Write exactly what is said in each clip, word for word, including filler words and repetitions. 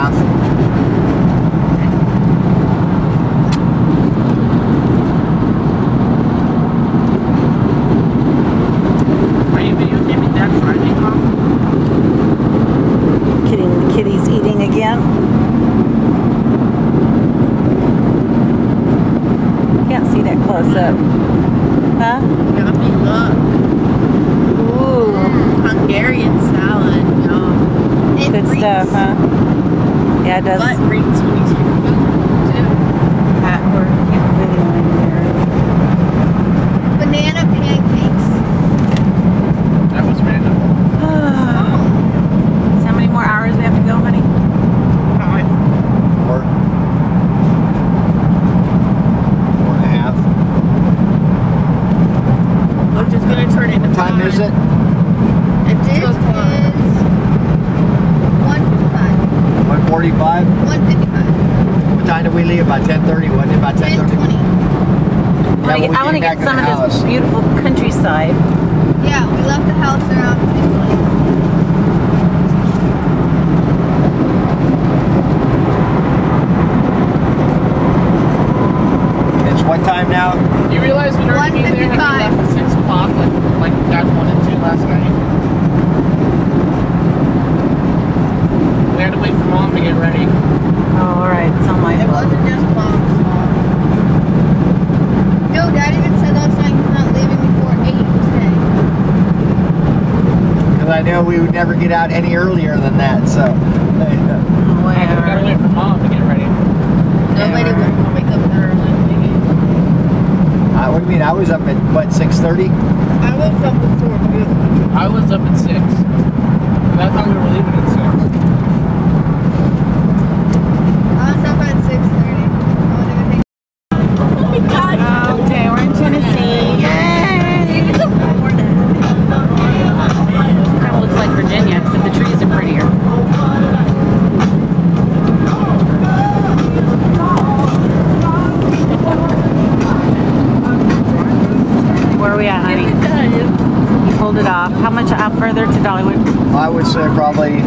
half. Are you videotaping that Friday, Mom? Kidding, the kitty's eating again. Can't see that close up. Huh? Yummy, look. Ooh, Hungarian salad, yum. It good reeks. stuff, huh? Yeah, it does. Butt reeks when you see the food, too. Pat, we're videoing there. Banana pancakes. That was random. So how many more hours we have to go, honey? Five. Four. Four and a half. Which is going to turn into What time is it? It's This two o'clock. is one fifty-five. one forty-five? one fifty-five. What time did we leave? About ten thirty, wasn't it? About ten ten thirty? twenty. I want to get, I wanna get some of this beautiful countryside. Yeah, we left the house around ten twenty. It's what time now? You realize we already be there and we left at six o'clock, like, like Dad wanted to last night? We had to wait for Mom to get ready. Oh, alright, it's on my It fault. wasn't just Mom's fault. No, Dad even said last night he's not leaving before eight today. Because I knew we would never get out any earlier than that, so. I gotta Whatever. wait for Mom to get ready. Nobody would wake up that early. Uh, what do you mean? I was up at, what, six thirty? I woke up before you. I was up at six. But I thought we were leaving at six. I was up at six thirty. Okay, we're in Tennessee. Yay! Kind of looks like Virginia, except the trees are prettier. Where are we at, honey? You pulled it off. How much out further to Dollywood? I would say probably,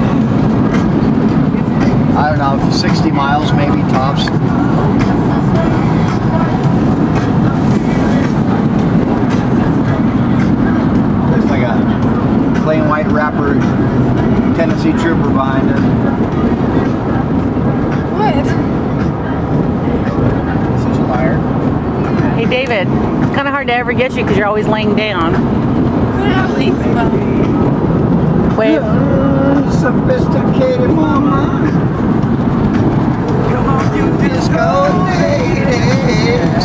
I don't know, sixty miles maybe tops. There's like a plain white wrapper Tennessee Trooper behind us. What? Such a liar. Hey, David. It's kind of hard to ever get you because you're always laying down. Wave. Uh, sophisticated mama. Come on, you disco ladies.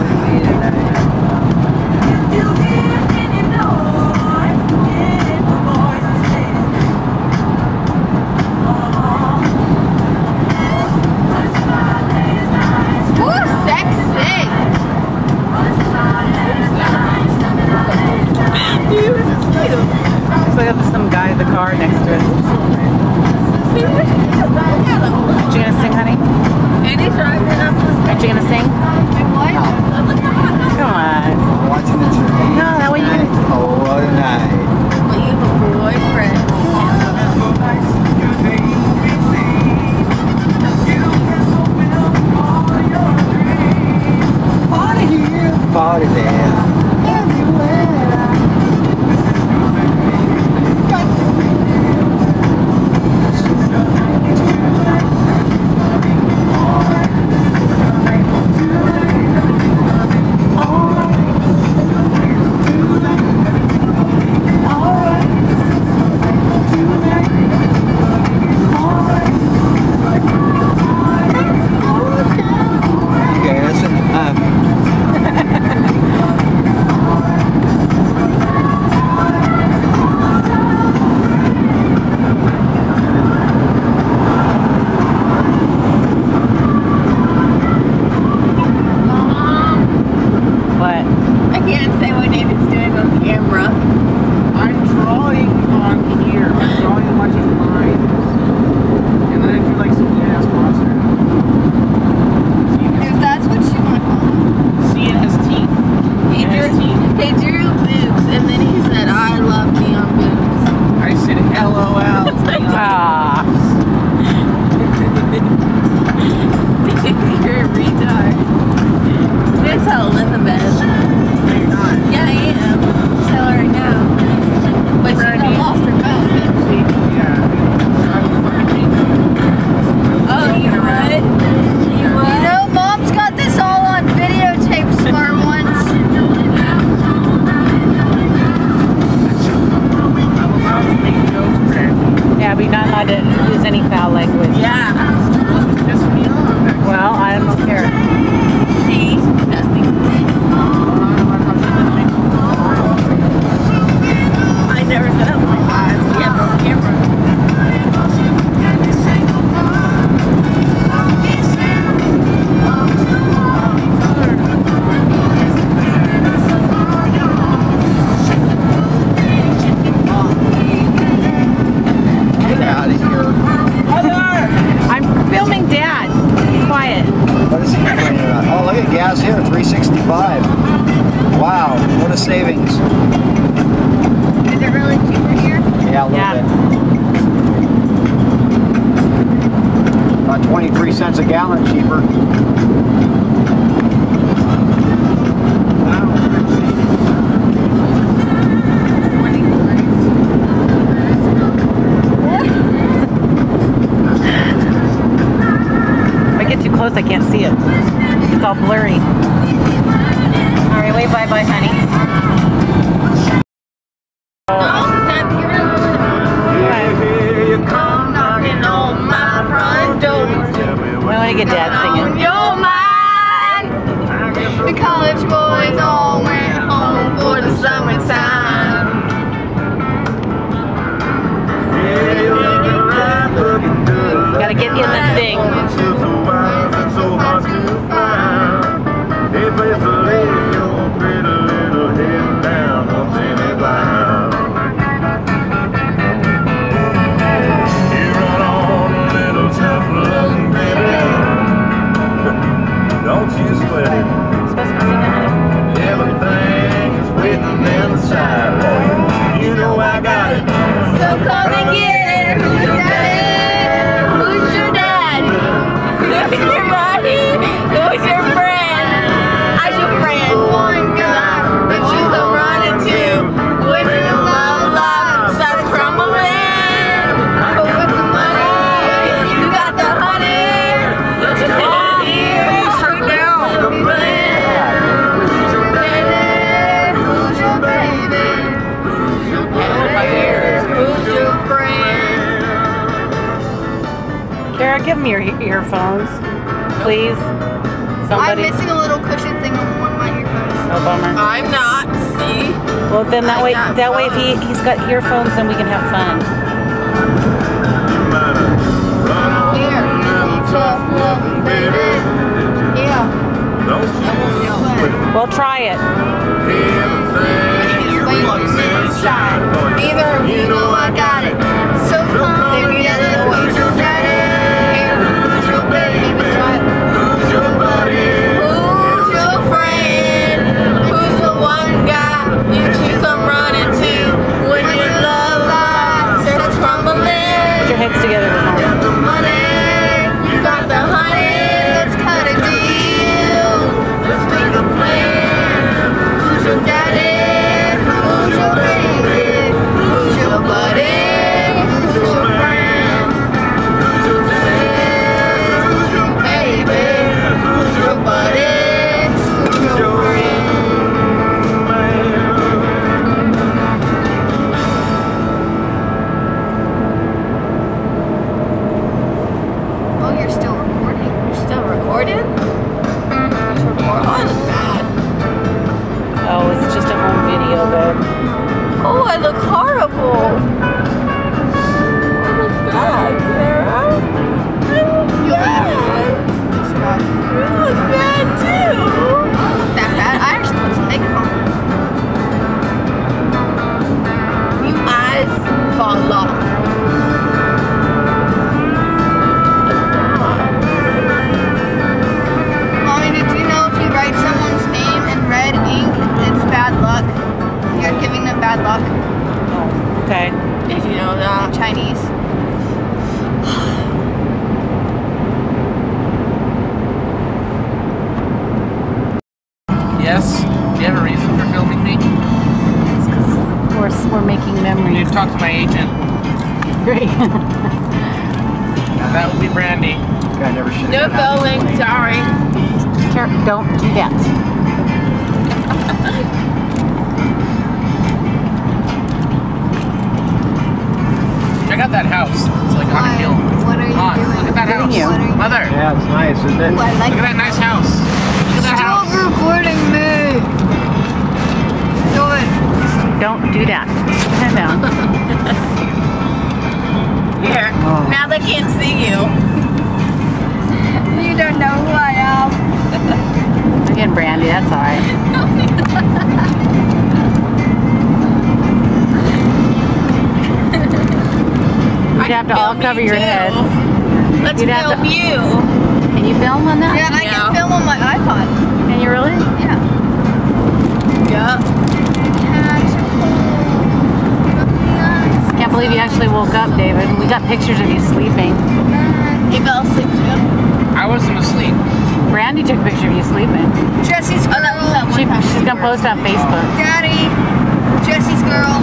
Ooh, sexy. So I got some guy in the car next to it. Are you gonna sing, honey? And he's driving up. Are you gonna sing? What? Come on. the savings. Is it really cheaper here? Yeah, a little Yeah. bit. About twenty-three cents a gallon cheaper. If I get too close, I can't see it. It's all blurry. All right, wait, bye bye, honey. Here you come Knocking on my front door. I want to get Dad singing. Your mind. The college boys all went home for the summertime. Gotta get in that thing. Don't you sweat it. Supposed to be singing, honey. Everything's waiting inside for you. You know I got it. So come and get it. Who's your daddy? Who's your daddy? Who's your buddy? Who's your friend? I'm your friend. One guy that you can run into when your love life starts crumbling. But with the money, you got the honey. Look at all here. Straight down. Who's your baby? Who's your baby? Who's your friend? Kara, give me your earphones, please. I'm Somebody. missing a little cushion thing on one of my earphones. Oh, bummer. I'm not. See? Well, then that I way, got that way, if he he's got earphones, then we can have fun. Here, tough love, baby. Yeah. Don't you sweat it. Well, try it. Everything Inside. Neither of you know I got it. So come together. Who's your daddy? Here, who's your baby? Who's your buddy? Who's your friend? Who's the one guy you two come running to when your love life starts crumbling? Put your heads together. Ramon. Got the money, you got the honey. Let's cut a deal. Let's make a plan. Who's your daddy? Who's your baby? Who's your buddy? Who's your friend? Who's your friend? Who's your baby? Who's your buddy? Who's your friend? Oh, you're still recording. You're still recording? It's record- Oh, I look bad. Oh, it's just a home video, babe. Oh, I look horrible. I look bad, Sarah. I look bad. You look bad too. I don't look that bad. I actually put some makeup on. You eyes fall off. Mommy, did you know if you write someone's name in red ink, it's bad luck? You're giving them bad luck. Oh, okay. Did you know that? In Chinese. Yes? Do you have a reason for filming me? It's 'cause we're, we're making I need memories. to talk to my agent. Great. That would be Brandy. Guy never should No have been out of the filming, plane. sorry. Kara, don't do that. Check out that house. It's like on a hill. What are you Come on, doing? look at that house. you. What are you Mother, Yeah, it's nice, isn't it? Ooh, I like look at that nice house. Look at that Stop house. recording me. Do it. Don't do that. Calm down. Here. Oh. Now they can't see you. You don't know who I am. Again, Brandy, that's all right. You'd have to all film cover you your too. heads. Let's You'd have film to- you. Can you film on that? Yeah, I Yeah. can film on my iPod. Can you really? Yeah. Yeah. woke up, David. We got pictures of you sleeping. He fell asleep too. I wasn't asleep. Brandy took a picture of you sleeping. Jesse's girl. Oh, that was that one She, time. she's gonna post on Facebook. Daddy, Jesse's girl.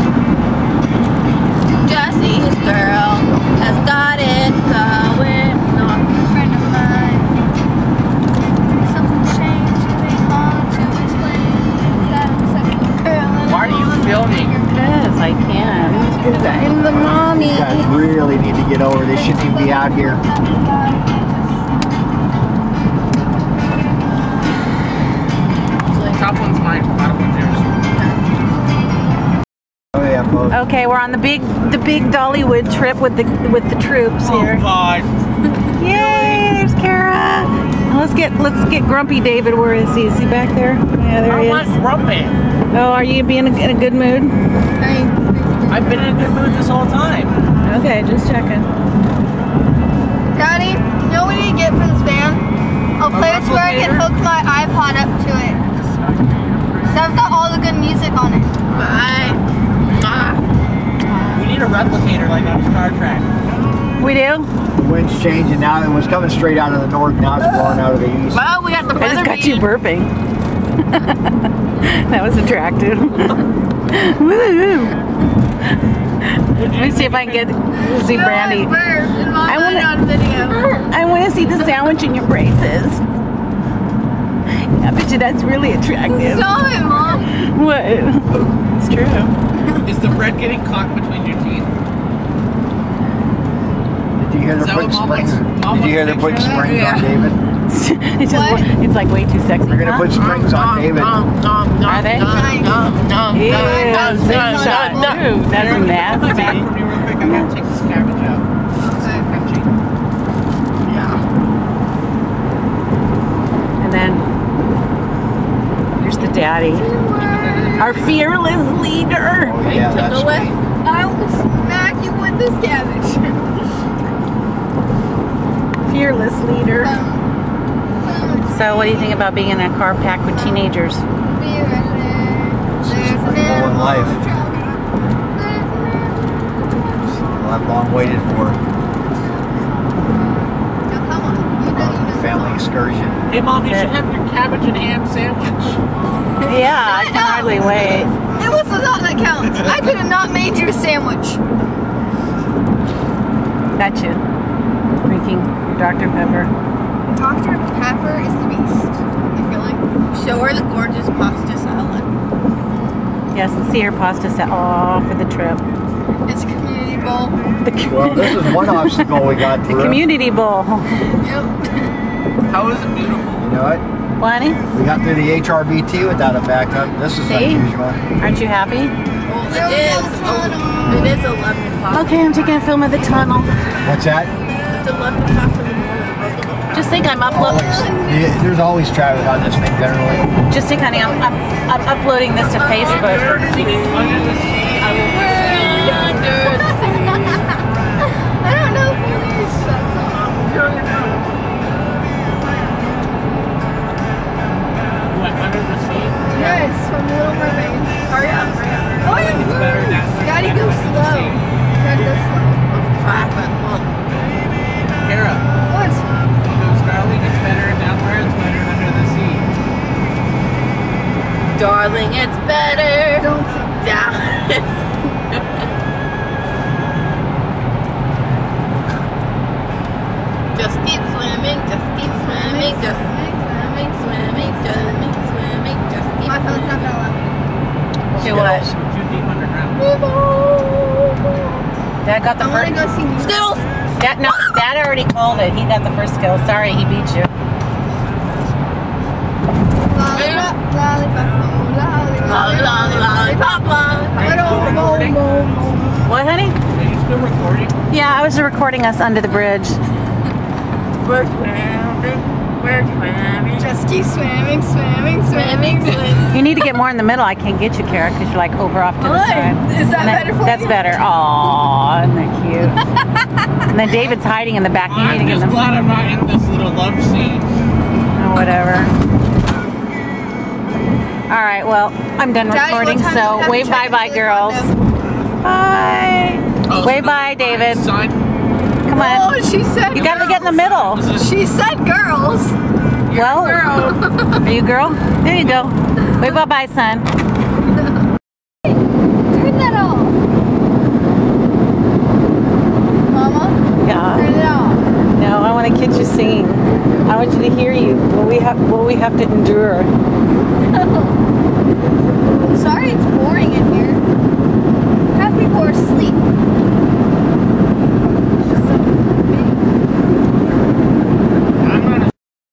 Jesse's girl has got it going on. A friend of mine. Something changed, it ain't hard to explain. That I'm such a girl. and Why are you filming? Yes, I can. I'm the mommy. You guys really need to get over. They shouldn't even be out here. Top one's mine, bottom one's yours. Oh yeah, both. Okay, we're on the big the big Dollywood trip with the with the troops here. Oh God. Yay! There's Kara. Let's get let's get Grumpy David. Where is he? Is he back there? Yeah, there I he want is. grumpy. Oh, are you being in a good mood? I've been in a good mood this whole time. Okay, just checking. Daddy, you know what we need to get for this van? A place where I can hook my iPod up to it. So I've got all the good music on it. Bye. We need a replicator like on Star Trek. We do. The wind's changing now. It was coming straight out of the north. Now it's blowing out of the east. Well, we got the I weather just got you beat. burping. That was attractive. Woo! Let me see if I can get see Brandy. I I wanna- on video. I want to see the sandwich in your braces. I bet you that's really attractive. Stop it, Mom. What? It's true. Is the bread getting caught between your teeth? Did you hear Is they're that putting what Mom wants- springs? Mom Did you hear wants they're a putting picture of springs that? on David? It's just What? it's like way too sexy. They're gonna huh? put springs on David. Are they? Ew, slingshot. Ew, that's From nasty. you real quick, I gotta take this cabbage out. And then here's the daddy, our fearless leader. Oh yeah, that's Away. I will smack you with this cabbage. Fearless leader. Um, So, what do you think about being in a car packed with teenagers? This is pretty cool in life. Well, I've long waited for a family excursion. Hey Mom, you should have your cabbage and ham sandwich. Yeah, I can hardly wait. It was the thought that counts. I could have not made you a sandwich. Gotcha. Drinking your Doctor Pepper. Doctor Pepper is the beast. I feel like. Show her the gorgeous pasta salad. Yes, let's see her pasta set. Oh, for the trip. It's a community bowl. The, com- Well, this is one obstacle we got the through. community bowl. Yep. How is it beautiful? You know what? Lonnie, We got through the H R B T without a backup. This is See? unusual. aren't you happy? Well, it is. It is eleven o'clock. Okay, I'm taking a film of the tunnel. What's that? It's eleven o'clock in the morning. Just think I'm Always. uploading. Yeah, there's always traffic on this thing generally. Just think, honey, I'm, I'm, I'm uploading this to Facebook. Under the sea, I will We're under the sea. I don't know if you use that song. What, under the sea? Yes, from Little Mermaid. Hurry up, hurry up. Oh, yeah. It's better down there. Gotta go slow. Gotta go slow. Kara, What? you know, Starling, it's better down there, it's better under the sea. Darling, it's better. Don't sit down. Just keep swimming, just keep swimming, just swimming, swimming, swimming, swimming, just keep My phone's not gonna let me. Do what? Too deep underground. Dad got the I wanna first. go see music. Skittles! Dad, no, Dad already called it. He got the first skill. Sorry, he beat you. Lollipop, lollipop, lollipop, lollipop, lollipop. What, honey? Are you still recording? Yeah, I was recording us under the bridge. We're swimming, we're swimming. Just keep swimming, swimming, swimming, swimming. You need to get more in the middle. I can't get you, Kara, because you're like over off to the Why? side. Is that And better for That's you? better. Aw, isn't that cute? And then David's hiding in the back. You need I'm to get just them. glad I'm not in this little love scene. Oh, whatever. All right, well, I'm done Daddy, what recording, time so does it wave have to check bye-bye, into the girls. condo? Bye. Oh, Wave bye, David. Sign. Come on. Oh, she said You gotta get in the middle. She said girls. Well, are you a girl? There you go. Wave bye bye, son. Turn that off. Mama, Yeah. turn it off. No, I want to catch you singing. I want you to hear you. What we have, what we have to endure. I'm sorry it's boring in here. Half people are asleep. I'm gonna.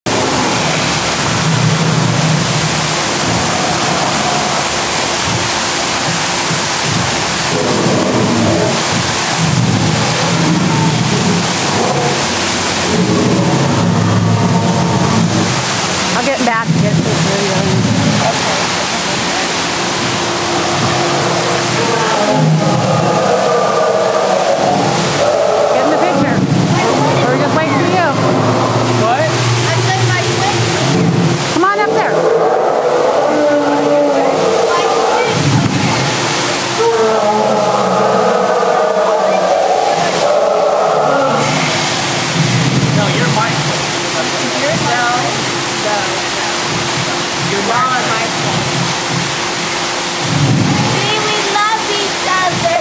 I'll get back and get this video. Get in the picture. We're just waiting for you. What? I said my twin. Come on up there. My twin. No, you're my twin. You're no. No. You're Y'all my are my twin. See, we love each other.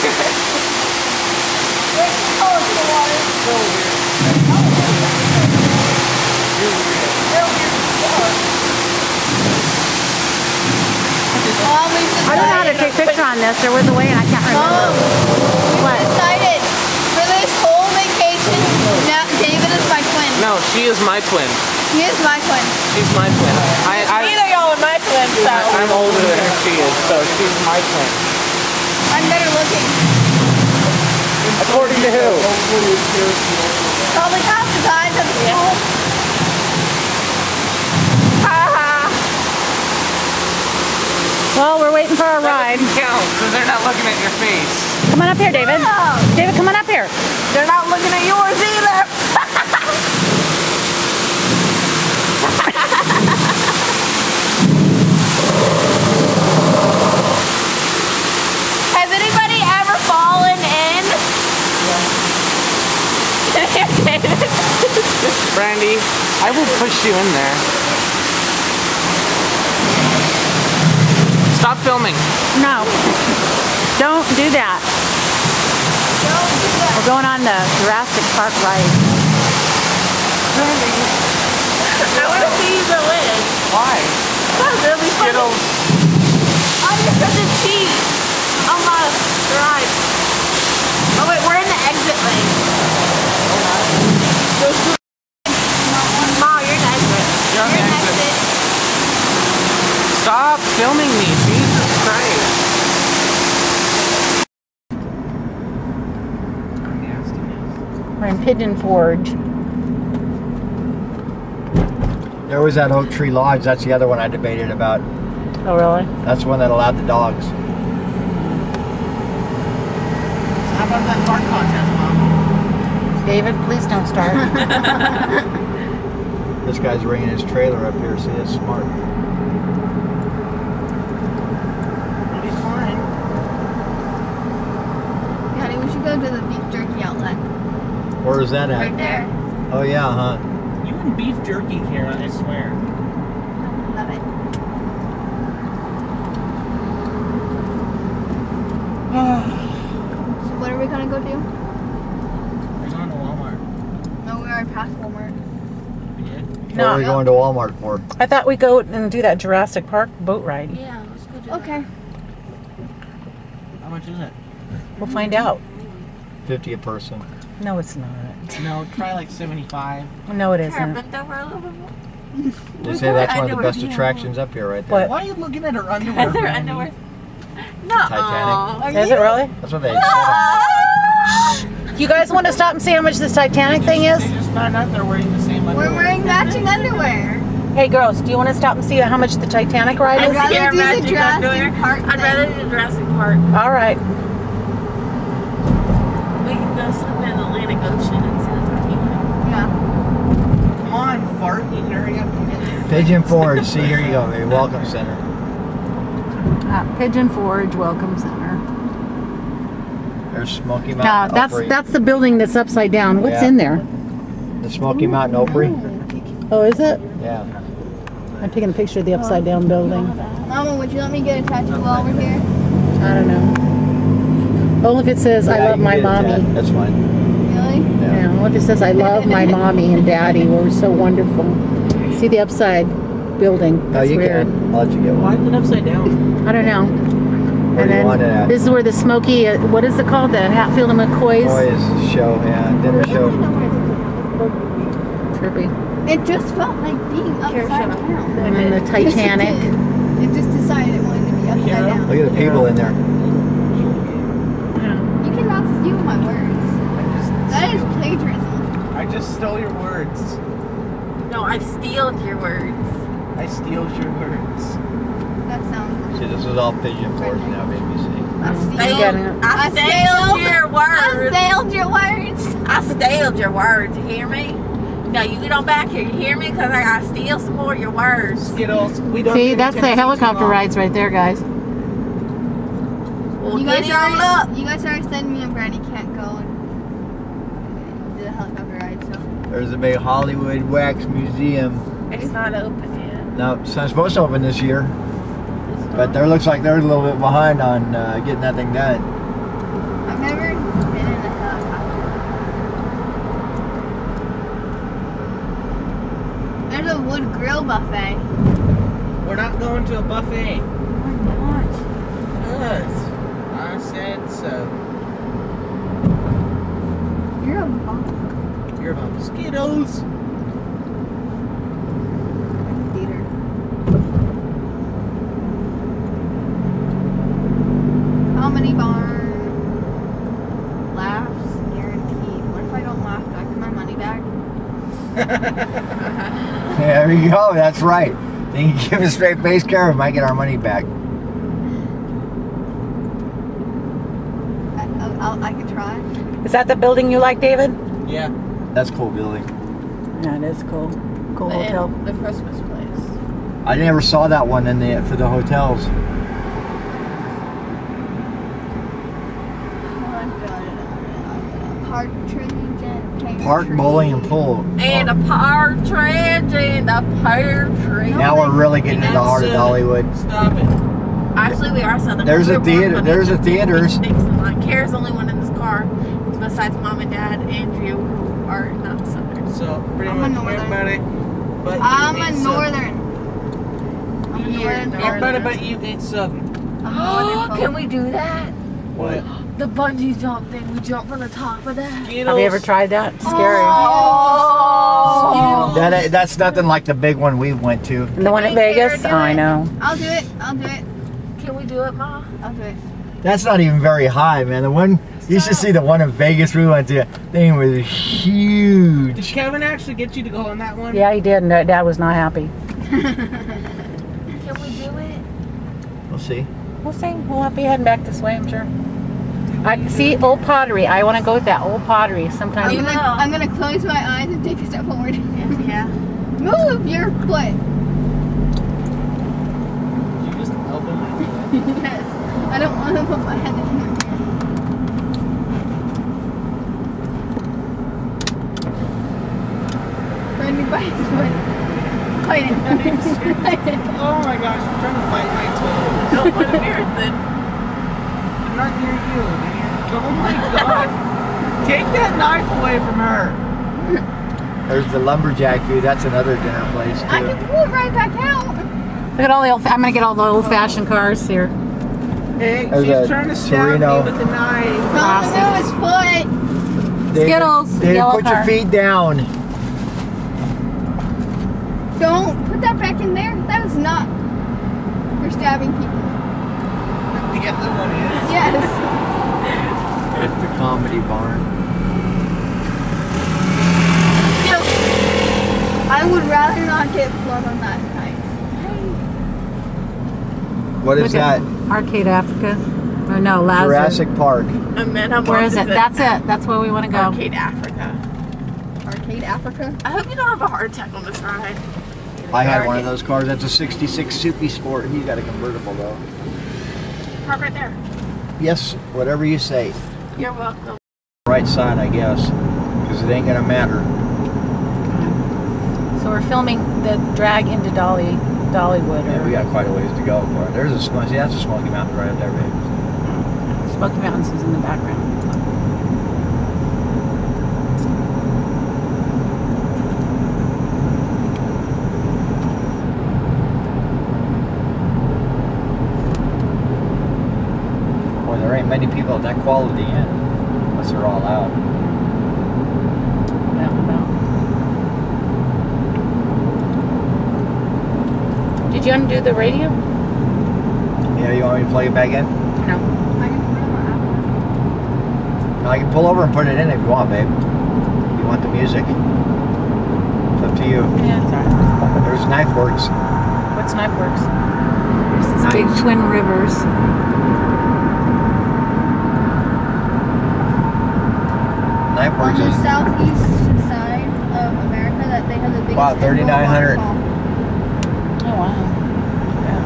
We're cold in the water. So weird. Mom, we I don't know how to take a picture on this. There was a way and I can't remember. Mom, What? we decided for this whole vacation, now David is my twin. No, she is my twin. He is my twin. She's my twin. I, I, Neither y'all are my twin, so I'm older than she is, so she's my twin. I'm better looking. According to who? Probably half the time at the school. Ha ha. Well, we're waiting for our ride. Count, because they're not looking at your face. Come on up here, David. Oh. David, come on up here. They're not looking at yours either. Has anybody ever fallen in? Brandy, I will push you in there. Stop filming. No. Don't do that. Don't do that. We're going on the Jurassic Park ride. I want to see you go in. Why? That's really funny. Skittles. I'm just such a cheat. I'm on a ride. Oh wait, we're in the exit lane. There's two. Ma, you're in the exit. You're on the in exit. Stop filming me, Jesus Christ. We're in Pigeon Forge. There was that Oak Tree Lodge. That's the other one I debated about. Oh, really? That's the one that allowed the dogs. How about that fart contest, Mom? David, please don't start. This guy's bringing his trailer up here. See, that's smart. It'll be fine. Honey, we should go to the beef jerky outlet. Where is that Right at? there. Oh yeah, huh? You and beef jerky, Kara, I swear. Love it. So what are we gonna go do? We're going to Walmart. No, we already passed Walmart. We did? What are we No, going to Walmart for? I thought we'd go and do that Jurassic Park boat ride. Yeah, let's go do okay. How much is it? We'll find out. fifty a person. No, it's not. No, try like seventy-five. No, it Sure, isn't. bend over a little bit more. They say that's one of the best attractions up here, right there. What? Why are you looking at her underwear? Their Brandy? underwear. No. Titanic. Is it really? That's what they said. You guys want to stop and see how much this Titanic thing is? They just found out they're wearing the same underwear. We're wearing matching underwear. Hey girls, do you want to stop and see how much the Titanic ride I'd is? rather Yeah, do the Magic Jurassic Underwear. Park I'd thing. rather do Jurassic Park. All right. We can go swim in the Atlantic Ocean and see the Titanic. Yeah. Come on, fart, you can hurry up and get there. Pigeon Forge. See, here you go, baby. Welcome Center. At Pigeon Forge Welcome Center. There's Smoky No, Mountain that's Opry. that's the building that's upside down. What's Yeah. in there? The Smoky Mountain Opry. Oh, is it? Yeah. I'm taking a picture of the upside down building. Mama, would you let me get a tattoo while we're here? I don't know. Only if it says I Yeah, love you my can get mommy. that. That's fine. Really? Yeah. Yeah, only if it says I love my mommy and daddy. We're so wonderful. See the upside building? No, That's you weird. can. I'll let you get Why one. is it upside down? I don't know. Where And do you then want it at? this is where the Smoky, uh, what is it called? The Hatfield and McCoy's. Boys show, yeah, dinner show. Trippy. It just felt like being upside down. And then the Titanic. Yes, it did. It just decided it wanted to be upside Yeah. down. Look at the people in there. You cannot steal my words. That is plagiarism. I just stole your words. No, I steal your words. I steal your words. That sounds. See, this is all pigeon force now, baby. See. I You steal. got it. I I steal steal- your I words. failed your words. I steal your words. You hear me? Now you get on back here. You hear me? Cause I gotta steal some more of your words. Skittles. We don't See, get that's the Tennessee helicopter too long. rides right there, guys. Well, You get guys on already, up. you guys already said me and Brandy can't go and do the helicopter ride, so. There's a big Hollywood Wax Museum. It's not open yet. No, it's not supposed to open this year. But there looks like they're a little bit behind on uh, getting that thing done. I've never been in a helicopter. There's a wood grill buffet. We're not going to a buffet. Why not? Us. I said so. You're a bum. You're about Skittles. Theater. Comedy barn. Laughs guaranteed. What if I don't laugh? Do I get my money back? There you go, that's right. Then you give a straight face care, we might get our money back. I, I'll, I'll, I could try. Is that the building you like, David? Yeah. That's a cool building. Yeah, it is cool. Cool hotel. The Christmas place. I never saw that one in the for the hotels. Partridge and Park, bowling, and pool. And a partridge and a pear tree. Now we're really getting into the heart of That's, uh, Hollywood. Stop it. Actually, we are southern. There's We're a born theater- beneath there's a the theaters. Dixon line. Kara's the only one in this car, besides mom and dad and you, who are not southern. So pretty I'm a much northern. everybody. But I'm you a ain't northern. I'm a You're northern. northern. Everybody but you ain't southern. I'm Oh, wonderful. can we do that? What? The bungee jump thing. We jump from the top of that. Skittles. Have you ever tried that? It's scary. Oh. That that's nothing like the big one we went to. And the one in Can we Vegas? do Oh, I it? know. I'll do it. I'll do it. Can we do it, Ma? I'll do it. That's not even very high, man. The one you should see the one in Vegas we went to. Thing was Did huge. Kevin actually get you to go on that one? Yeah, he did, and Dad was not happy. Can we do it? We'll see. We'll see. We'll be heading back this way, I'm sure. I see old pottery. I want to go with that old pottery I'm sometime. You gonna, will. I'm gonna close my eyes and take a step forward. Yeah. Move your foot. You just elbow me. Yes. I don't want to put my head in here. Trying to bite his foot. Bite it. Bite it. Oh my gosh, you're trying to bite my toe. Don't put a mirror then. I'm not near you, man. Oh my god. Take that knife away from her. There's the lumberjack food. That's another dinner place I too. can pull it right back out. Look at all the old, I'm going to get all the old-fashioned cars here. Hey, There's she's a trying to stab Torino. me with a knife. Mama, move his foot. David, Skittles, David, yellow put your car. feet down. Don't put that back in there. That is not for stabbing people. The other one is. Yes. It's the comedy barn. I would rather not get blood on that knife. What is Look at that? Arcade Africa. Or no, Lazarus. Jurassic Park. And then I'm Where on is to it? the That's it. That's where we want to go. Arcade Africa. Arcade Africa. I hope you don't have a heart attack on this ride. I had one of those cars. That's a sixty-six Soupy Sport. He's got a convertible though. Park right there. Yes, whatever you say. You're welcome. Right side, I guess, because it ain't gonna matter. So we're filming the drag into Dolly, Dollywood. Yeah, Or we got quite a ways to go. There's a smoky. See, that's a Smoky Mountain right up there, baby. Smoky Mountains is in the background. Boy, there ain't many people at that quality in, unless they're all out. Out and about. Did you undo the radio? Yeah, you want me to plug it back in? No. I can pull over and put it in if you want, babe. If you want the music. It's up to you. Yeah, it's alright. There's Knife Works. What's Knife Works? There's this big Twin Rivers. Knife On Works the is southeast side of America, that they have the biggest wow, thirty-nine hundred. indoor waterfall. Oh, wow. Yeah.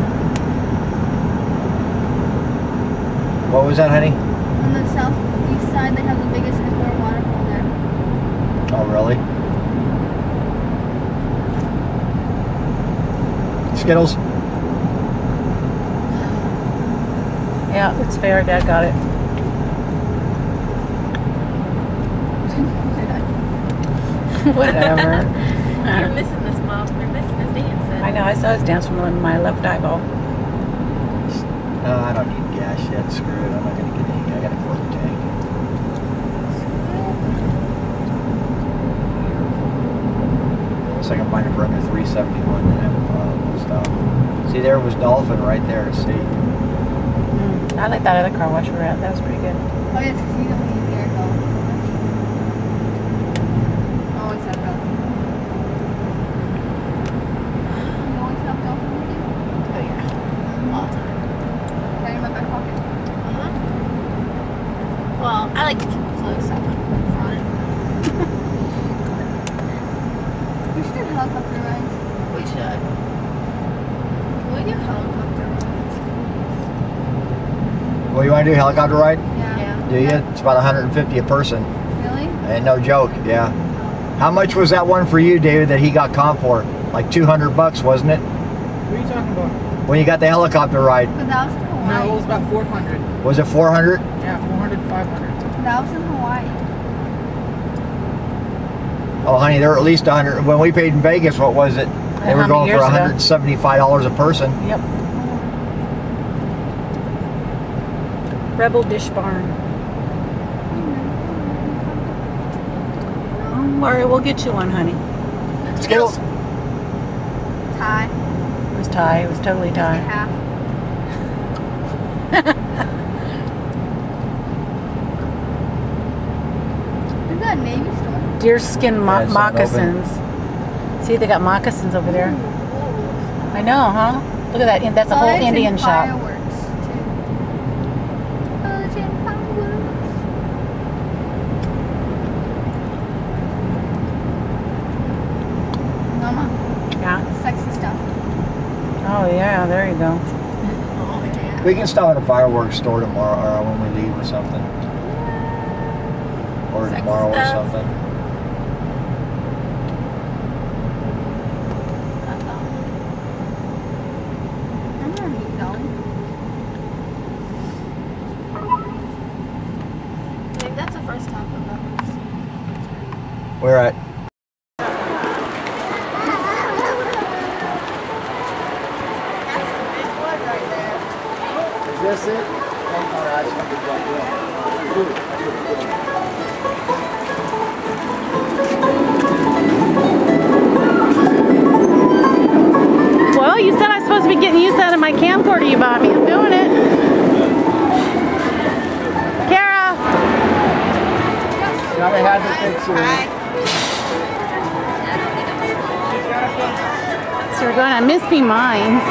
What was that, honey? On the southeast side, they have the biggest indoor waterfall there. Oh, really? Skittles? Yeah, it's fair. Dad got it. Whatever. You're missing this, Mom. You're missing this dancing. I know. I saw his dance from my left eyeball. No, I don't need gas yet. Screw it. I'm not going to get any. I got a quarter tank. So I can find it for under three seventy-one and have a problem and stuff. See, there was Dolphin right there. See? Mm. I like that other car wash we were at. That was pretty good. Oh, yes, because you don't need the air though. Always have Dolphin. You always have Dolphin with you? Oh, yeah. All the time. Carry in my back pocket. Uh-huh. Well, I like to keep it close up in front. We should do helicopter rides. We should. Can we do helicopter rides? Well, you want to do a helicopter ride? Yeah. Do you? It's about one hundred fifty a person. Really? And no joke, yeah. How much was that one for you, David, that he got comp for? Like two hundred bucks, wasn't it? What are you talking about? When you got the helicopter ride. But that was in Hawaii. No, it was about four hundred. Was it four hundred? Yeah, four hundred, five hundred. That was in Hawaii. Oh, honey, they're at least one hundred. When we paid in Vegas, what was it? They How were many going for years ago? one hundred seventy-five dollars a person. Yep. Rebel Dish Barn. Don't worry, we'll get you one, honey. Skittles. Thai. It was Thai. It was totally Thai. Half. Is that a Navy store? Deerskin mo Yeah, it's not moccasins. See, they got moccasins over there. I know, huh? Look at that. That's a whole Fudge and Indian shop. Fireworks, too. Fudge and fireworks. Mama, Yeah. sexy stuff. Oh, yeah. There you go. Oh, yeah. We can stop at a fireworks store tomorrow or when we leave or something. Or Sexy tomorrow or stuff. something. That's all. I'm gonna meet Dolly. I think that's the first time I've ever seen. Where at? Is this it? Well, you said I was supposed to be getting use out of my camcorder you bought me. I'm doing it. Kara! Now they had to fix it. So we're going to Miss Me Mine.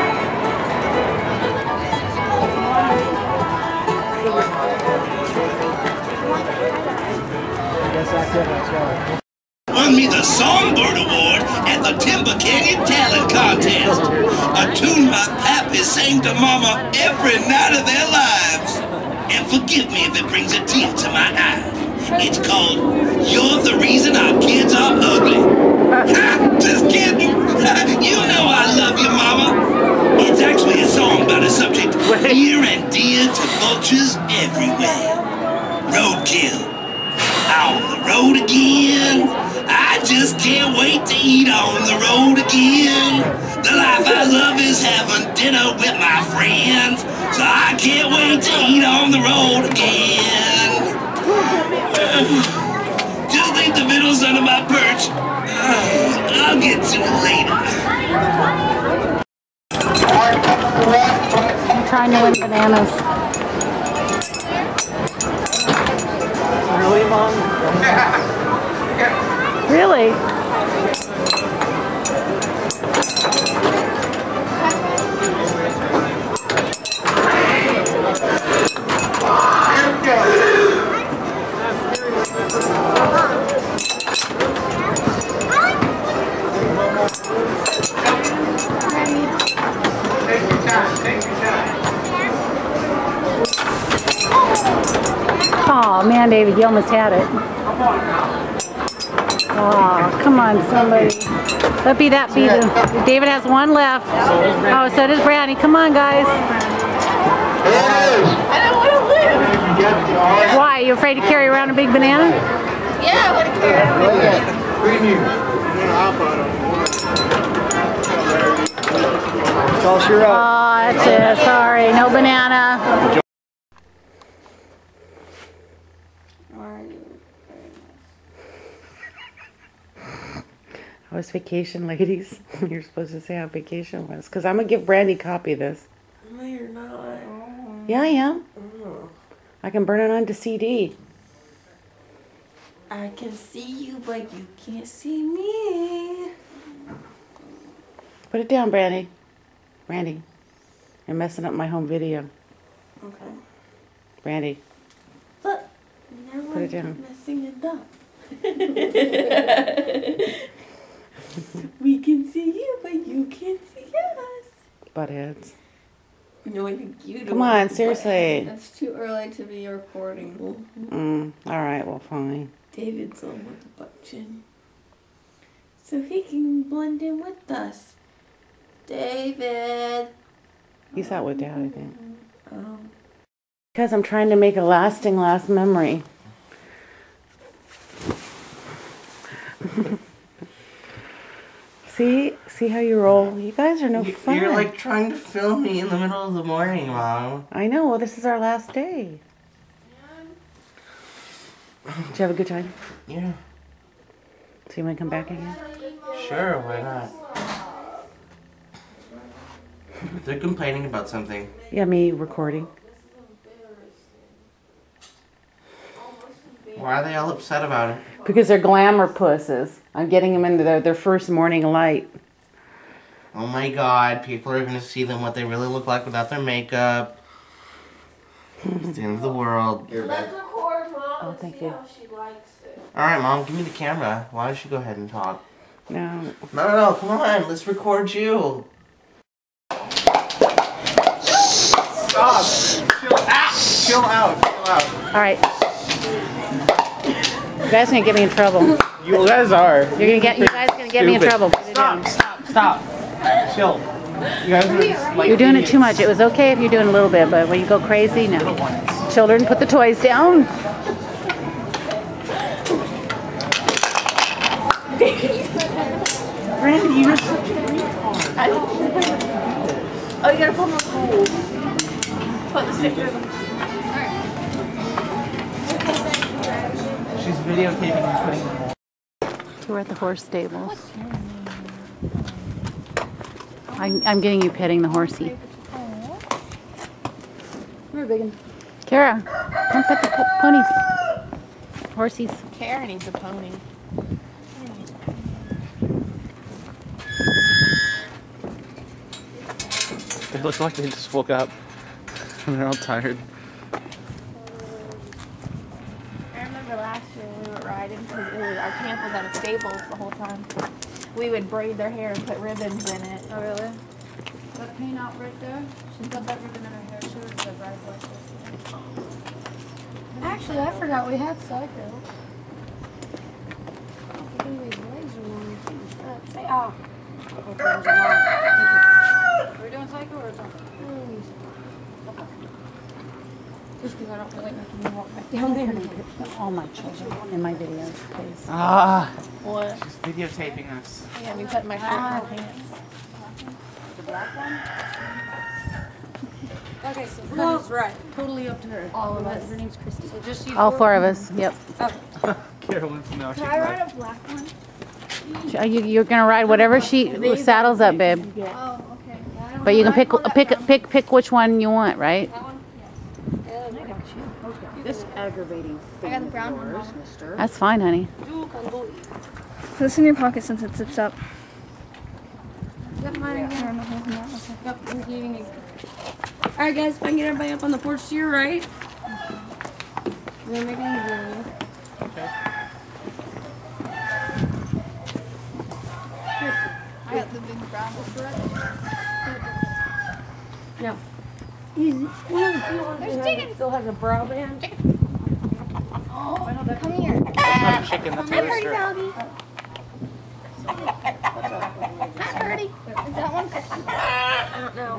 I guess that's it. Let's go. Won me the Songbird Award at the Timber Canyon Talent Contest. A tune my pappy sang to mama every night of their lives. And forgive me if it brings a tear to my eye. It's called You're the Reason Our Kids Are Ugly. Ha! Just kidding. You know I love you, Mama. It's actually a song about a subject near and dear to vultures everywhere. Roadkill. On the road again. I just can't wait to eat on the road again. The life I love is having dinner with my friends. So I can't wait to eat on the road again. Just leave the vittles under my perch. I'll get to it later. I'm trying to win bananas. Really, Mom? Really? Oh man, David, you almost had it. Oh, come on, somebody. Let be that be the. David has one left. Oh, so does Brandy. Come on, guys. I don't want to live. Why? You afraid to carry around a big banana? Yeah, I want to carry it. Toss her up. Oh, that's it. Sorry, no banana. How was vacation, ladies? You're supposed to say how vacation was. Because I'm going to give Brandy a copy of this. No, you're not. Yeah, I am. Oh. I can burn it onto C D. I can see you, but you can't see me. Put it down, Brandy. Brandy, you're messing up my home video. Okay. Brandy, Look. Now put it down. messing it up. We can see you, but you can't see us. Buttheads. No, I think you do. Come on, seriously. It's too early to be recording. Mm, all right, well, fine. David's on with the butt chin. So he can blend in with us. David. He's out with Dad, I think. Oh. Because I'm trying to make a lasting last memory. See? See how you roll? You guys are no You- fun. You're like trying to film me in the middle of the morning, Mom. I know. Well, this is our last day. Did you have a good time? Yeah. So you want to come back again? Sure, why not? They're complaining about something. Yeah, me recording. Why are they all upset about it? Because they're glamour pusses. I'm getting them into their, their first morning light. Oh my god, people are gonna see them what they really look like without their makeup. It's the end of the world. Let's record, Mom. Oh, and thank see you. how she likes it. Alright, Mom, give me the camera. Why don't you go ahead and talk? No. No, no, no, come on, let's record you. Stop. Chill out. Chill out. Chill out. All right. You guys are gonna get me in trouble. You guys are. You're gonna get. You guys are gonna get me in Stupid. trouble. Put it down. Stop. Stop. Stop. Chill. You guys are like You're doing it idiots. too much. It was okay if you're doing a little bit, but when you go crazy, no. Children, put the toys down. Randy, you're such a retard. Oh, you gotta put them cool. Put the stickers on. She's videotaping and putting them on. We're at the horse stables. I'm, I'm getting you petting the horsey. We're big. Kara, come pet the po- ponies. Horsies. Kara needs a pony. They look like they just woke up. And they're all tired. I remember last year we were riding because it was our camp was at a stables the whole time. We would braid their hair and put ribbons in it. Oh really? That paint out right there, she's got that ribbon in her hair. She was the ride like this. Actually, I forgot we had Psycho. Anyways, legs are long. Say, oh. Are we doing Psycho or something? Just because I don't feel like making you walk back down there. All my children in my videos, please. Ah. What? She's videotaping us. Yeah, you put my shirt in my pants. The black one? Okay, so Connie's right. Totally up to her. All of us. Her name's Christy. So just use All four of us. Yep. Carol wants to know. Can I ride a black one? Are you, you're gonna ride whatever she saddles up, babe. Oh, okay. But you can pick pick pick pick which one you want, right? This aggravating thing. I got the brown one. Yours, mister. That's fine, honey. Put this in your pocket since it zips up. Is that mine? Yep, I'm leaving it. Alright guys, if I can get everybody up on the porch to your right. We're gonna make it easy on you. Okay. I got the big brown one. No. Easy. There's chicken. Still has a brow band. Oh, come here. That's not a chicken, that's a Hi, Birdie rooster. Doggy. Hi, Birdie. Is that one cookie? I don't know.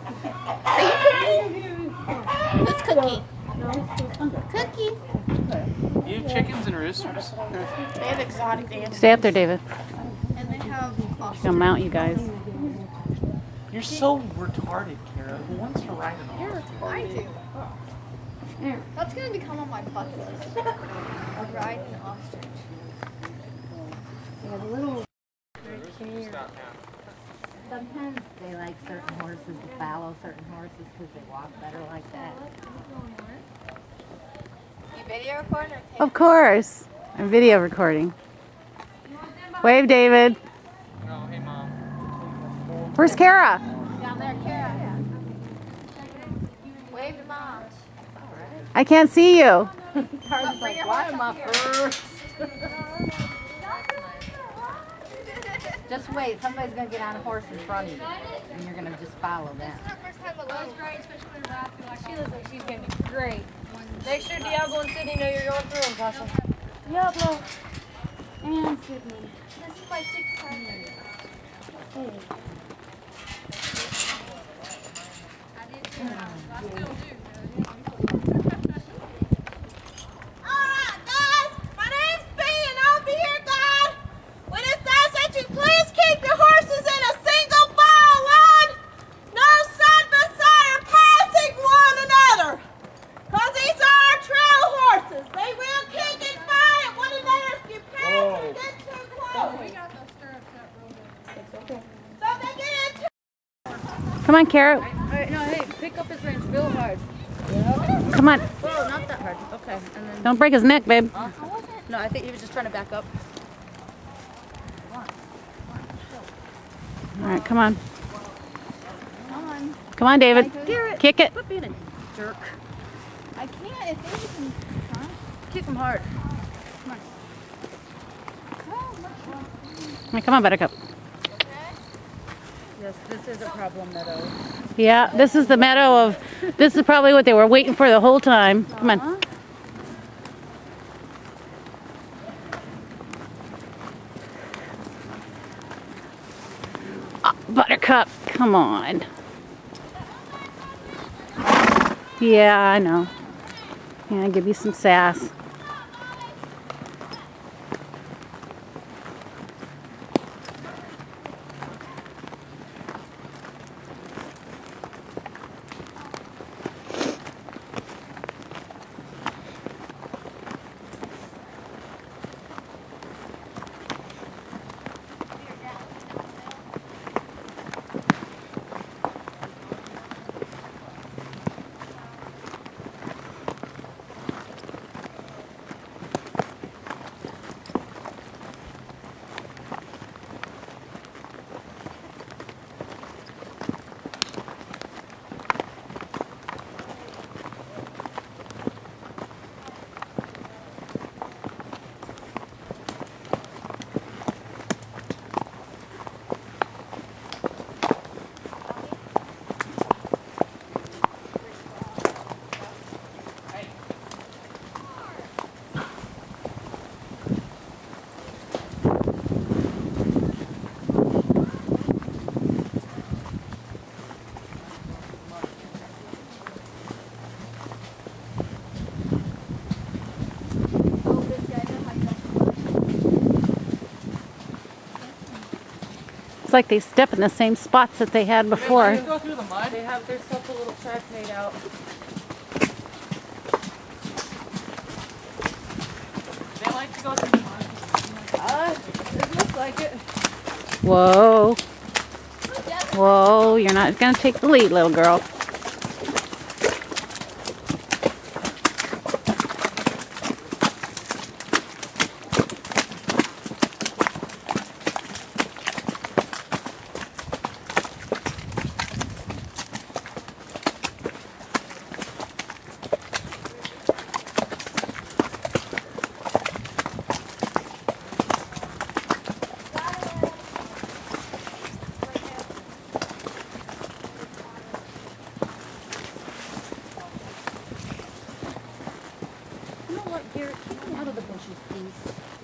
Who's Cookie? Cookie. You have chickens and roosters? They have exotic dances. Stay up there, David. And they have She's gonna mount you guys. You're so retarded, Kara. Who wants to ride an You're ostrich? I do. That's gonna become on my bucket list. A ride an ostrich. Yeah, the little. Sometimes they like certain horses to follow certain horses because they walk better like that. You video record or tape? Of course. I'm video recording. Wave, David. Oh, hey, Mom. Where's Kara? Down there, Kara. Wave to mom. I can't see you. Carla's like, why am I first? Just wait, somebody's gonna get on a horse in front of you, and you're gonna just follow them. This is our first time, but Lowe's great, especially when we're after. Like, she looks like she's gonna be great. Make sure Diablo and Sydney know you're going through them, Tasha. Diablo and Sydney. This is my sixth time. Hey. Alright, guys, my name's B and I'll be your guide. When it says that you please keep your horses in a single file line, no side by side or passing one another. Because these are our trail horses. They will kick and fight at one another if you pass or get too close. So they get into Come on, Kara. Alright, no, hey, pick up his reins real hard. Come on. Well, not that hard. Okay, and then. Don't break his neck, babe. No, I think he was just trying to back up. All right, come on. Come on. Come on, David. Garrett, Kick it. quit being a jerk. I can't. If they can. Huh? Kick him hard. All right, come on, Buttercup. Yes, this is a problem, Meadow. Yeah, this is the meadow of, this is probably what they were waiting for the whole time. Come on. Oh, Buttercup, come on. Yeah, I know. Yeah, give you some sass. like they step in the same spots that they had before. Go through the mud. They have there's such a little track made out. They like to go through the mud. Uh, it looks like it. Whoa. Whoa, you're not gonna take the lead, little girl. You know what, Garrett? Keep me out of the bushes, please.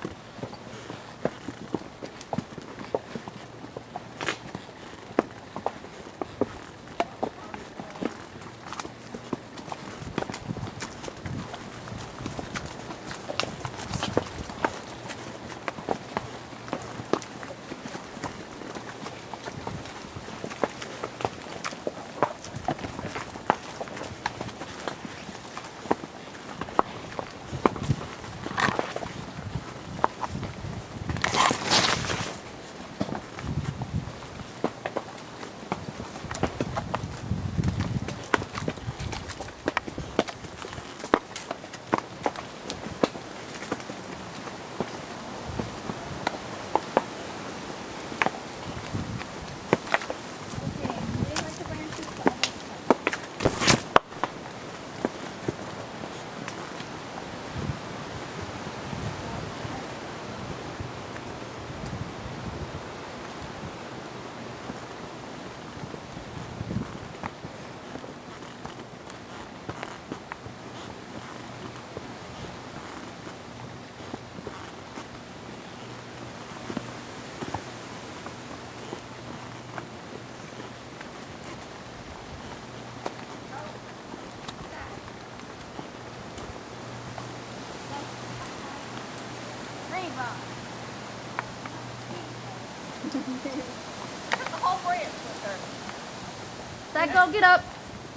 That go get up.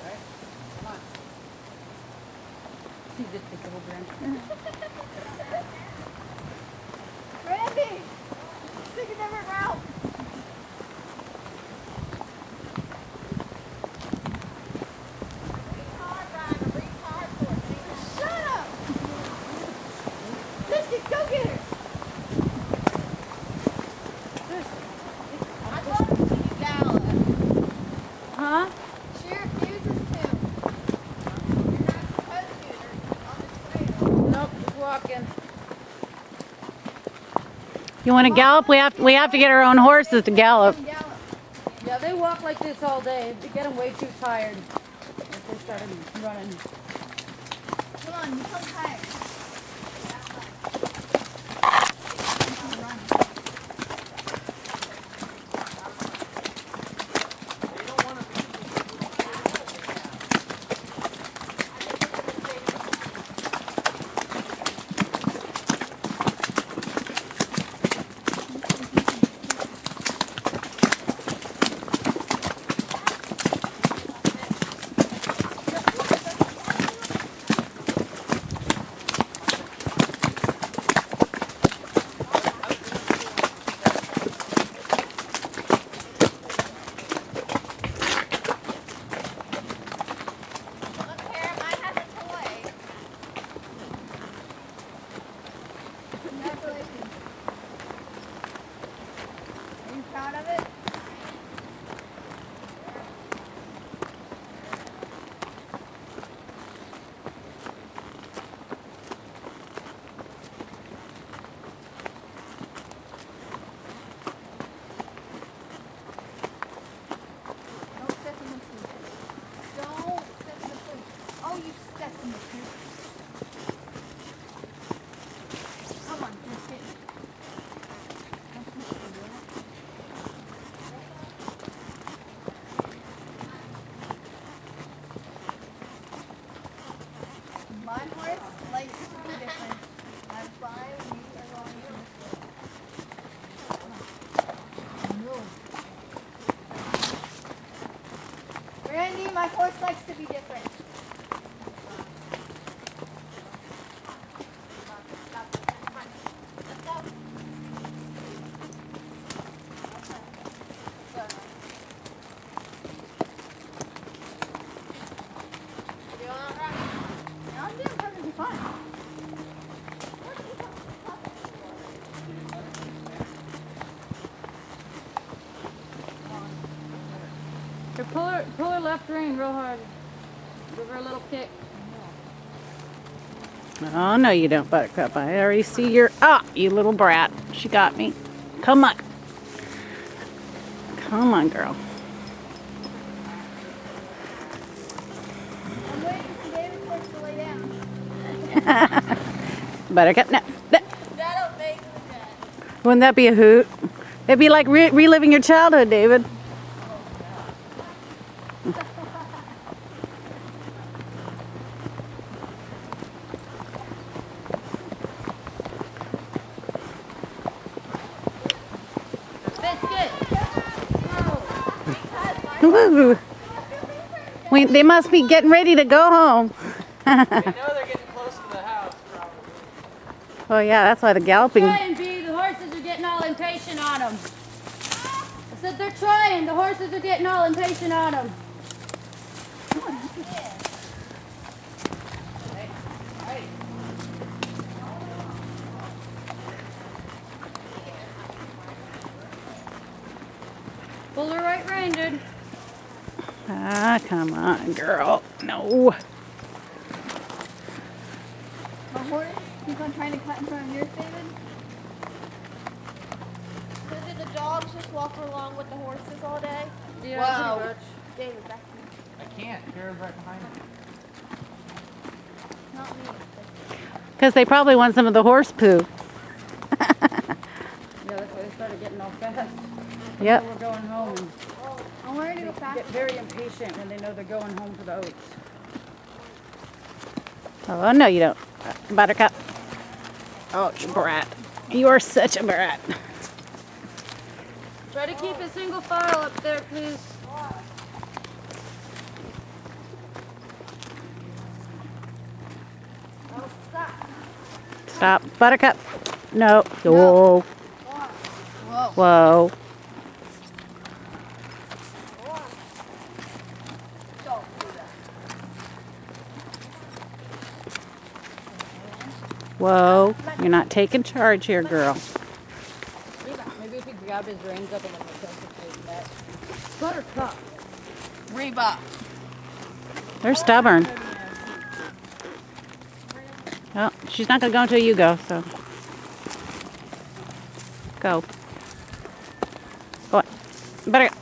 You just take the whole branch. Randy, take a different route. Shut up. Biscuit, go get her. I love to see you gallop. Huh? She refuses to. You're not supposed to. They're on the trail. Nope, just walking. You want to gallop? We have we have to get our own horses to gallop. Gallop. Yeah, they walk like this all day. They get them way too tired if they started running. Come on, you come tired. left rein real hard. Give her a little kick. Oh, no, you don't, Buttercup. I already see your... Ah, you little brat. She got me. Come on. Come on, girl. I'm waiting for David Horse to lay down. Buttercup, no. no. That'll make me mad. Wouldn't that be a hoot? It'd be like re reliving your childhood, David. Woo. We, they must be getting ready to go home. I know they're getting close to the house, probably. Oh yeah, that's why the galloping. Trying, B. The horses are getting all impatient on them. I said they're trying. The horses are getting all impatient on them. Pull her right rein, dude. Ah, come on, girl. No. My horse keeps on trying to cut in front of yours, David. So did the dogs just walk along with the horses all day? Yeah, Wow. pretty much. David, back to me. I can't. Kara's right behind me. Not me. Because they probably want some of the horse poo. Yeah, that's why they started getting all fast. Yep. We're going home. And I'm worried to they go fast. get very impatient when they know they're going home for the oats. Oh, no, you don't. Buttercup. Oh, you brat. You are such a brat. Try to keep a single file up there, please. Oh, stop. Stop. Buttercup. No. Whoa. Whoa. Whoa. Don't do that. Whoa. You're not taking charge here, girl. Maybe if you grab his reins up and then resuscitate that. Buttercup. Reba. They're stubborn. Well, she's not going to go until you go, so. Go. Go on. Buttercup.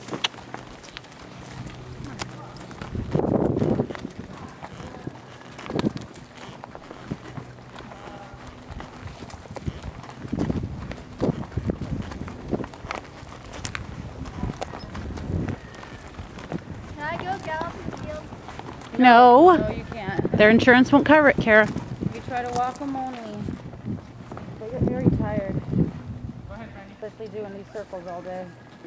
Can I go gallop in the field? No. No, you can't. Their insurance won't cover it, Kara. You try to walk them only. They get very tired. Go ahead, Randy. Especially doing these circles all day.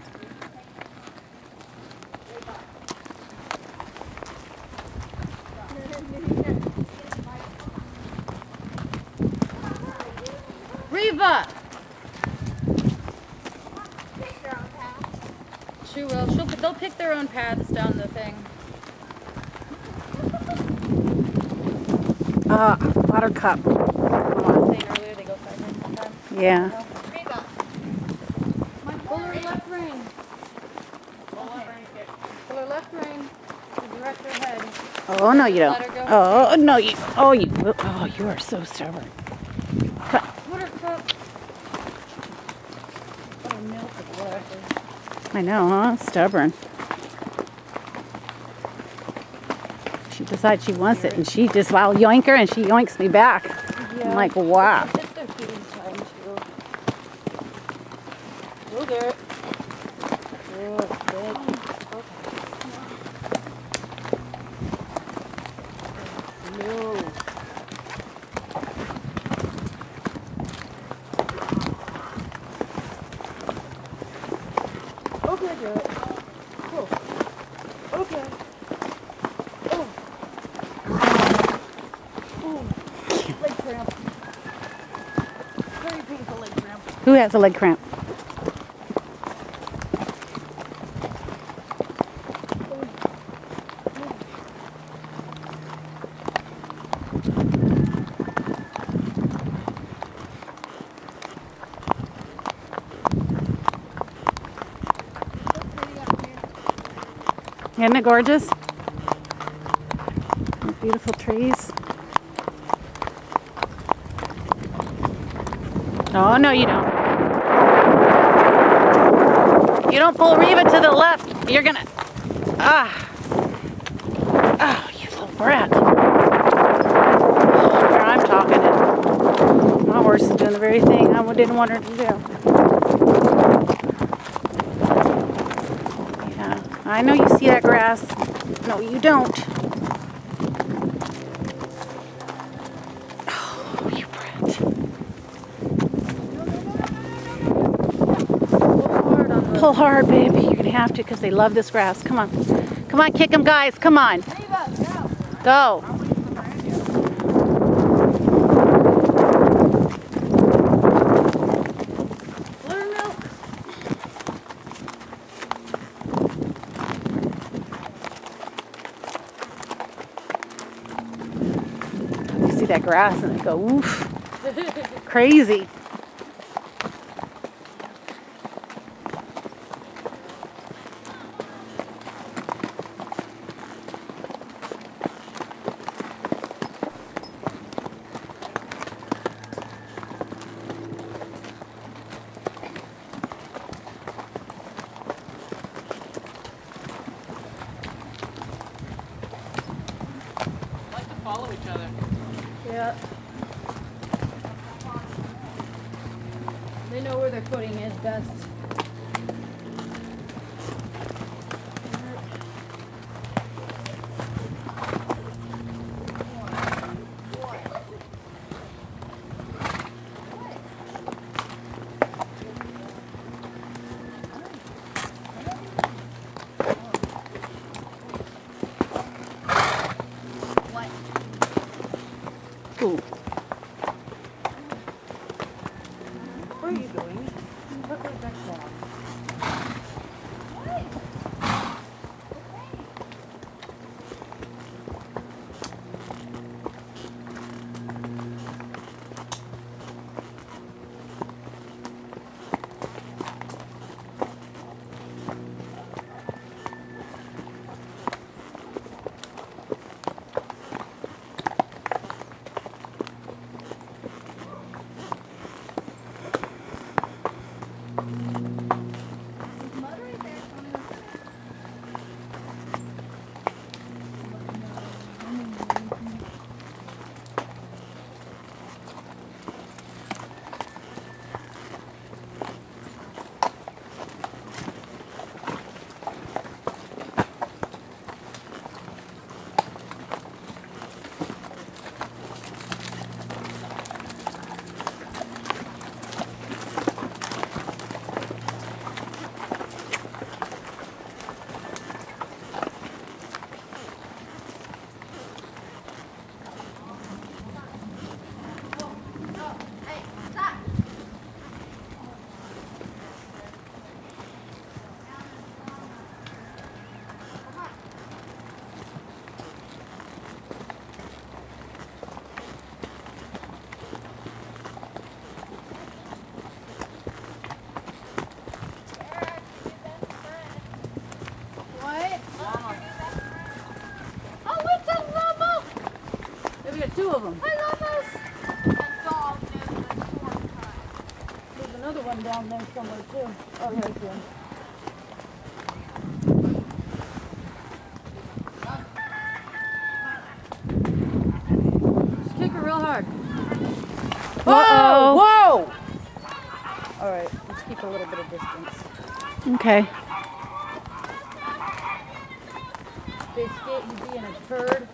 Reva! She will. She'll, they'll pick their own paths down the thing. Ah, Buttercup. I was saying earlier they go sideways sometimes. Yeah. Reba. Pull her left rein. Pull her left rein to direct her head. Oh, no, you don't. Let her go. Oh, no, you. Oh, you. Oh, you are so stubborn. Come. Buttercup. What a milk of water. I know, huh? Stubborn. She decides she wants it, and she just, I'll yoink her, and she yoinks me back. I'm like, wow. It's their feeding time too. Go there. Good, good. No. Okay, do it. Cool. Okay. Oh. Ooh. Leg cramp. Very painful leg cramp. Who has a leg cramp? Isn't it gorgeous? Beautiful trees. Oh, no, you don't. You don't pull Reva to the left. You're gonna... Ah. Oh, you little brat. Here I'm talking it. My horse is doing the very thing I didn't want her to do. Yeah, I know you see that grass. No, you don't. Oh, you brat. Pull hard, baby. You're gonna have to because they love this grass. Come on. Come on, kick them, guys. Come on. Go. You see that grass and they go, oof. Crazy. Follow each other. Yeah. They know where their footing is best. Ooh. Where are you going? Look at that dog. Two of them. I love us. And dog There's another one down there somewhere too. Oh, right there. Just kick her real hard. Whoa! Uh-oh. Whoa! All right, let's keep a little bit of distance. Okay. Biscuit, you being a turd.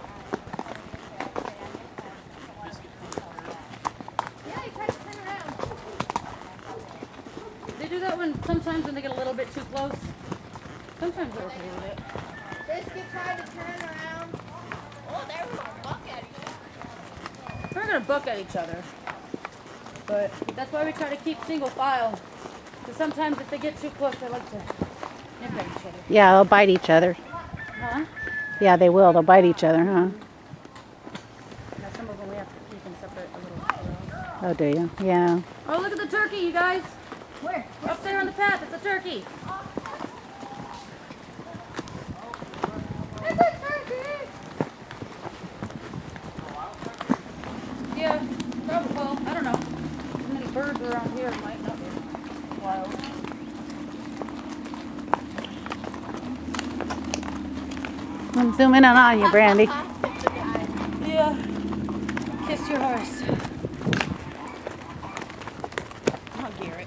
Sometimes when they get a little bit too close, sometimes they're okay with it. Biscuit tried to turn around. Oh, they were gonna buck at each other. They're gonna buck at each other, but that's why we try to keep single file. Because sometimes if they get too close, they like to nip at each other. Yeah, they'll bite each other. Huh? Yeah, they will. They'll bite each other, huh? Now some of them we have to keep them separate a little. Oh, do you? Yeah. Oh, look at the turkey, you guys. Where? Up there on the path, it's a turkey. It's a turkey. Yeah, probably. Well, I don't know. Too many birds around here might not be wild. I'm zooming in on you, Brandy. Yeah. Kiss your horse. Oh, Garrett.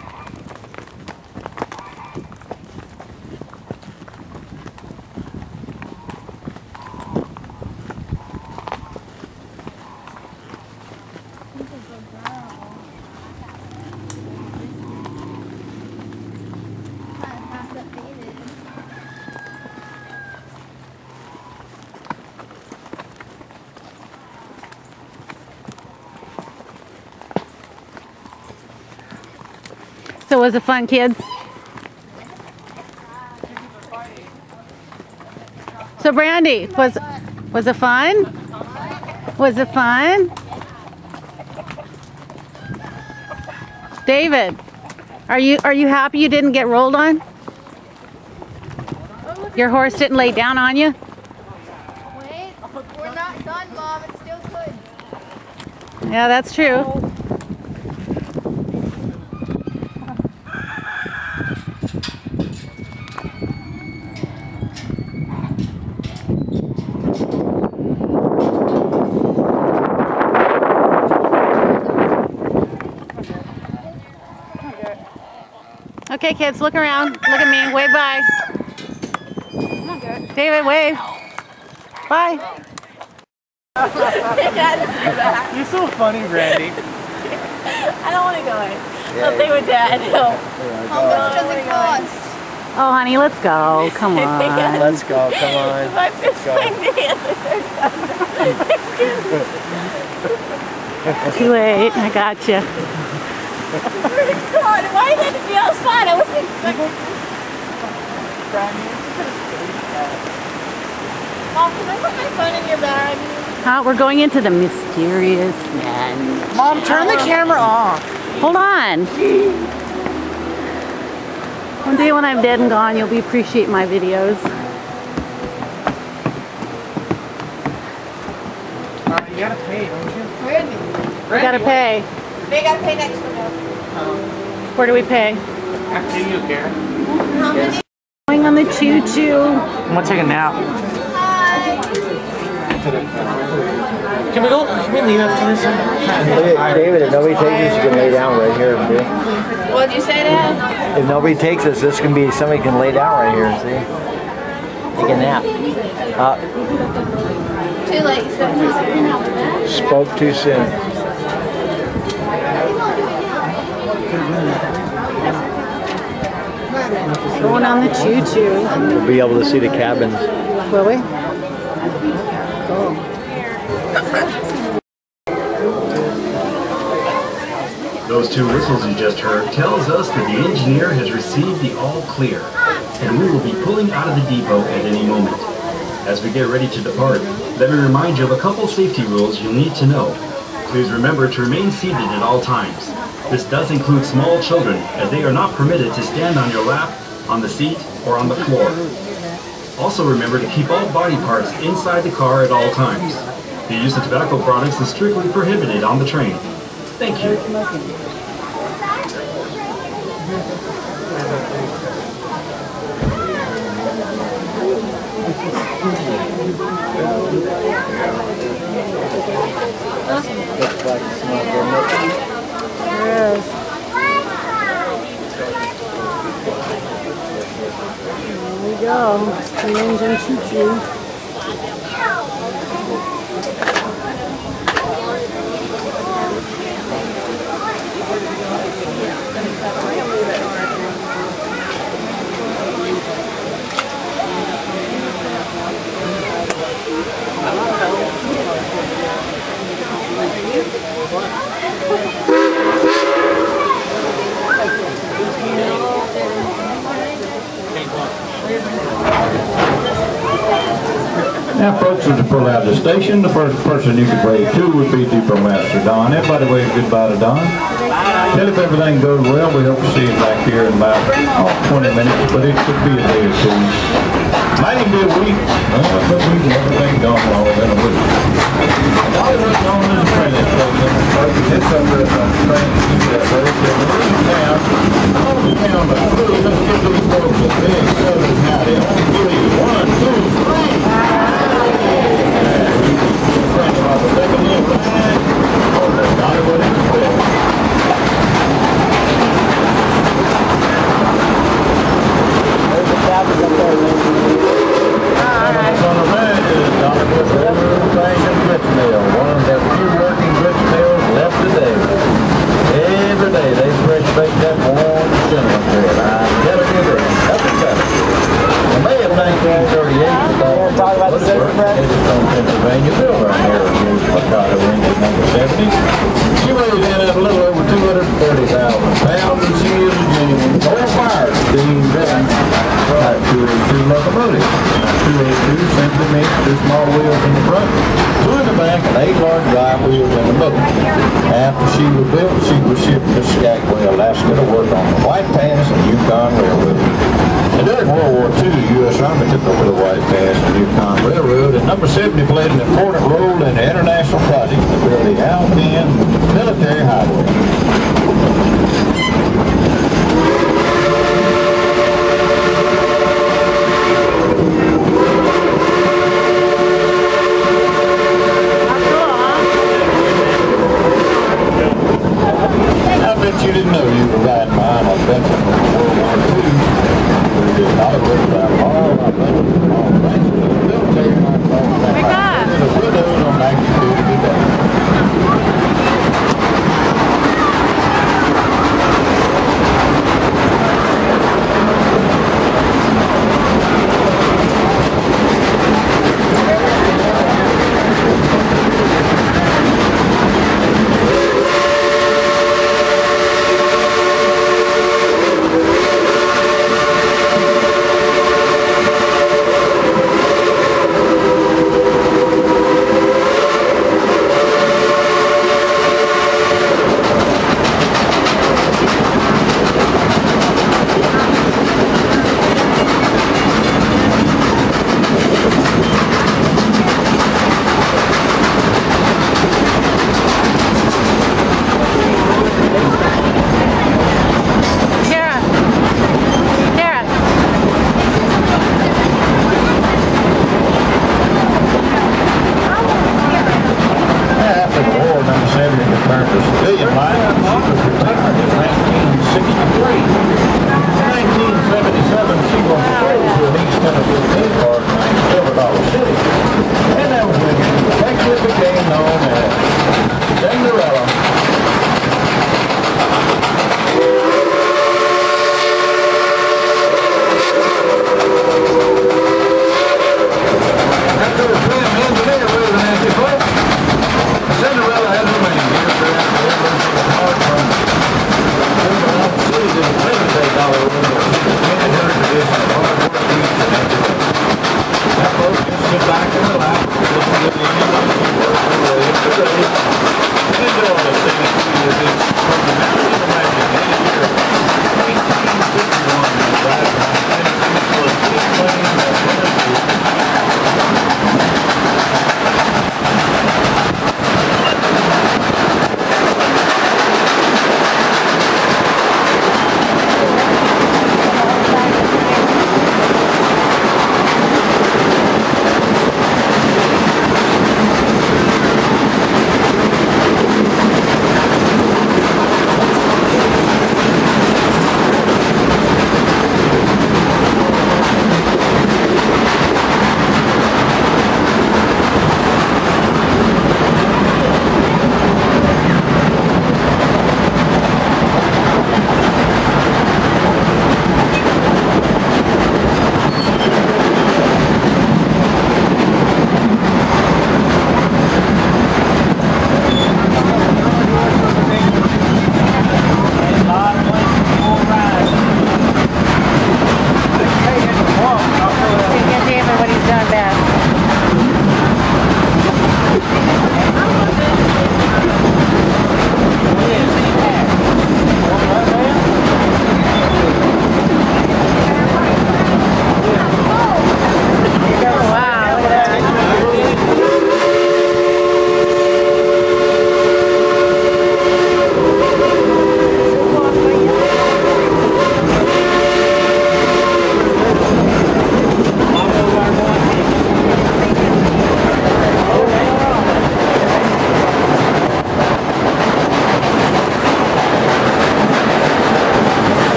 So was it fun, kids? So Brandy, was was it fun? Was it fun? David, are you are you happy you didn't get rolled on? Your horse didn't lay down on you? Wait, we're not done, Mom. It's still good. Yeah, that's true. Okay, kids, look around. Look at me. Wave bye. David, wave. Bye. You're so funny, Brandy. I don't want to go in. I'll stay with Dad. No. How much does it cost? Oh, honey, let's go. Come on. Let's go. Come on. My fist Go. my hands. Too late. I got you. God, why did it be outside? I wasn't expecting. Mom, can I put my phone in your bag? Uh, we're going into the mysterious land. Mom, turn the camera off. Hold on. One day when I'm dead and gone, you'll be appreciate my videos. Uh, you gotta pay, don't you? Brandy. We gotta pay. They gotta pay next one though. Where do we pay? After you, Karen. How many? Going on the choo-choo. I'm gonna take a nap. Hi. Can we go? Can we leave after this? David, if nobody takes this, you can lay down right here. See? What'd you say, Dad? If nobody takes this, this can be somebody can lay down right here. See? Take a nap. Uh, Too late. You spoke too soon. spoke too soon. Going on the choo-choo. We'll be able to see the cabins. Will we? Those two whistles you just heard tells us that the engineer has received the all clear, and we will be pulling out of the depot at any moment. As we get ready to depart, let me remind you of a couple safety rules you'll need to know. Please remember to remain seated at all times. This does include small children, as they are not permitted to stand on your lap, on the seat, or on the floor. Also remember to keep all body parts inside the car at all times. The use of tobacco products is strictly prohibited on the train. Thank you. Looks like smoke, doesn't it? Yes. There we go. The engine choo-choo. Now, folks, as we pull out of the station, the first person you could wave to would be Depot Master Don. Everybody wave goodbye to Don. Tell if everything goes well, we hope to see you back here in about oh, twenty minutes, but it could be a day or two. Might even be a week, uh, but we've everything gone well in a week. And all of us known as apprentice. come to us on the train to keep that road. Then we're in town. On the town of three. Let's give these folks a big southern howdy. On three. One, two, three. Frank off the second hill line. On the Hollywood Express. There's the cabins up there, man. On the right is Dollywood old-fashioned grits mill, one of the few working grits mills left today. Every day they fresh bake that warm cinnamon bread. I tell you this, nothing better. In May of nineteen thirty-eight, the Dalton talk about the cinnamon bread? Edgerton, Pennsylvania, built right here in Mikado Engine number seventy. She weighs in at a little over two hundred thirty thousand pounds, and she is a genuine coal-fired steam driven type two eighty-two locomotive. two eighty-two simply means two small wheels in the front, two in the back, and eight large drive wheels in the middle. After she was built, she was shipped to Skagway, Alaska to work on the White Pass and Yukon Railroad. And during World War Two, the U S Army took over the White Pass and Yukon Railroad, and number seventy played an important role in the international project to build the Alpine Military Highway. I bet you didn't know you were riding behind a veteran of World War Two. We did not have worried about all our veterans and all the things that the military might call them. Pick up. The widows on active duty today. Cinderella has remained here forever.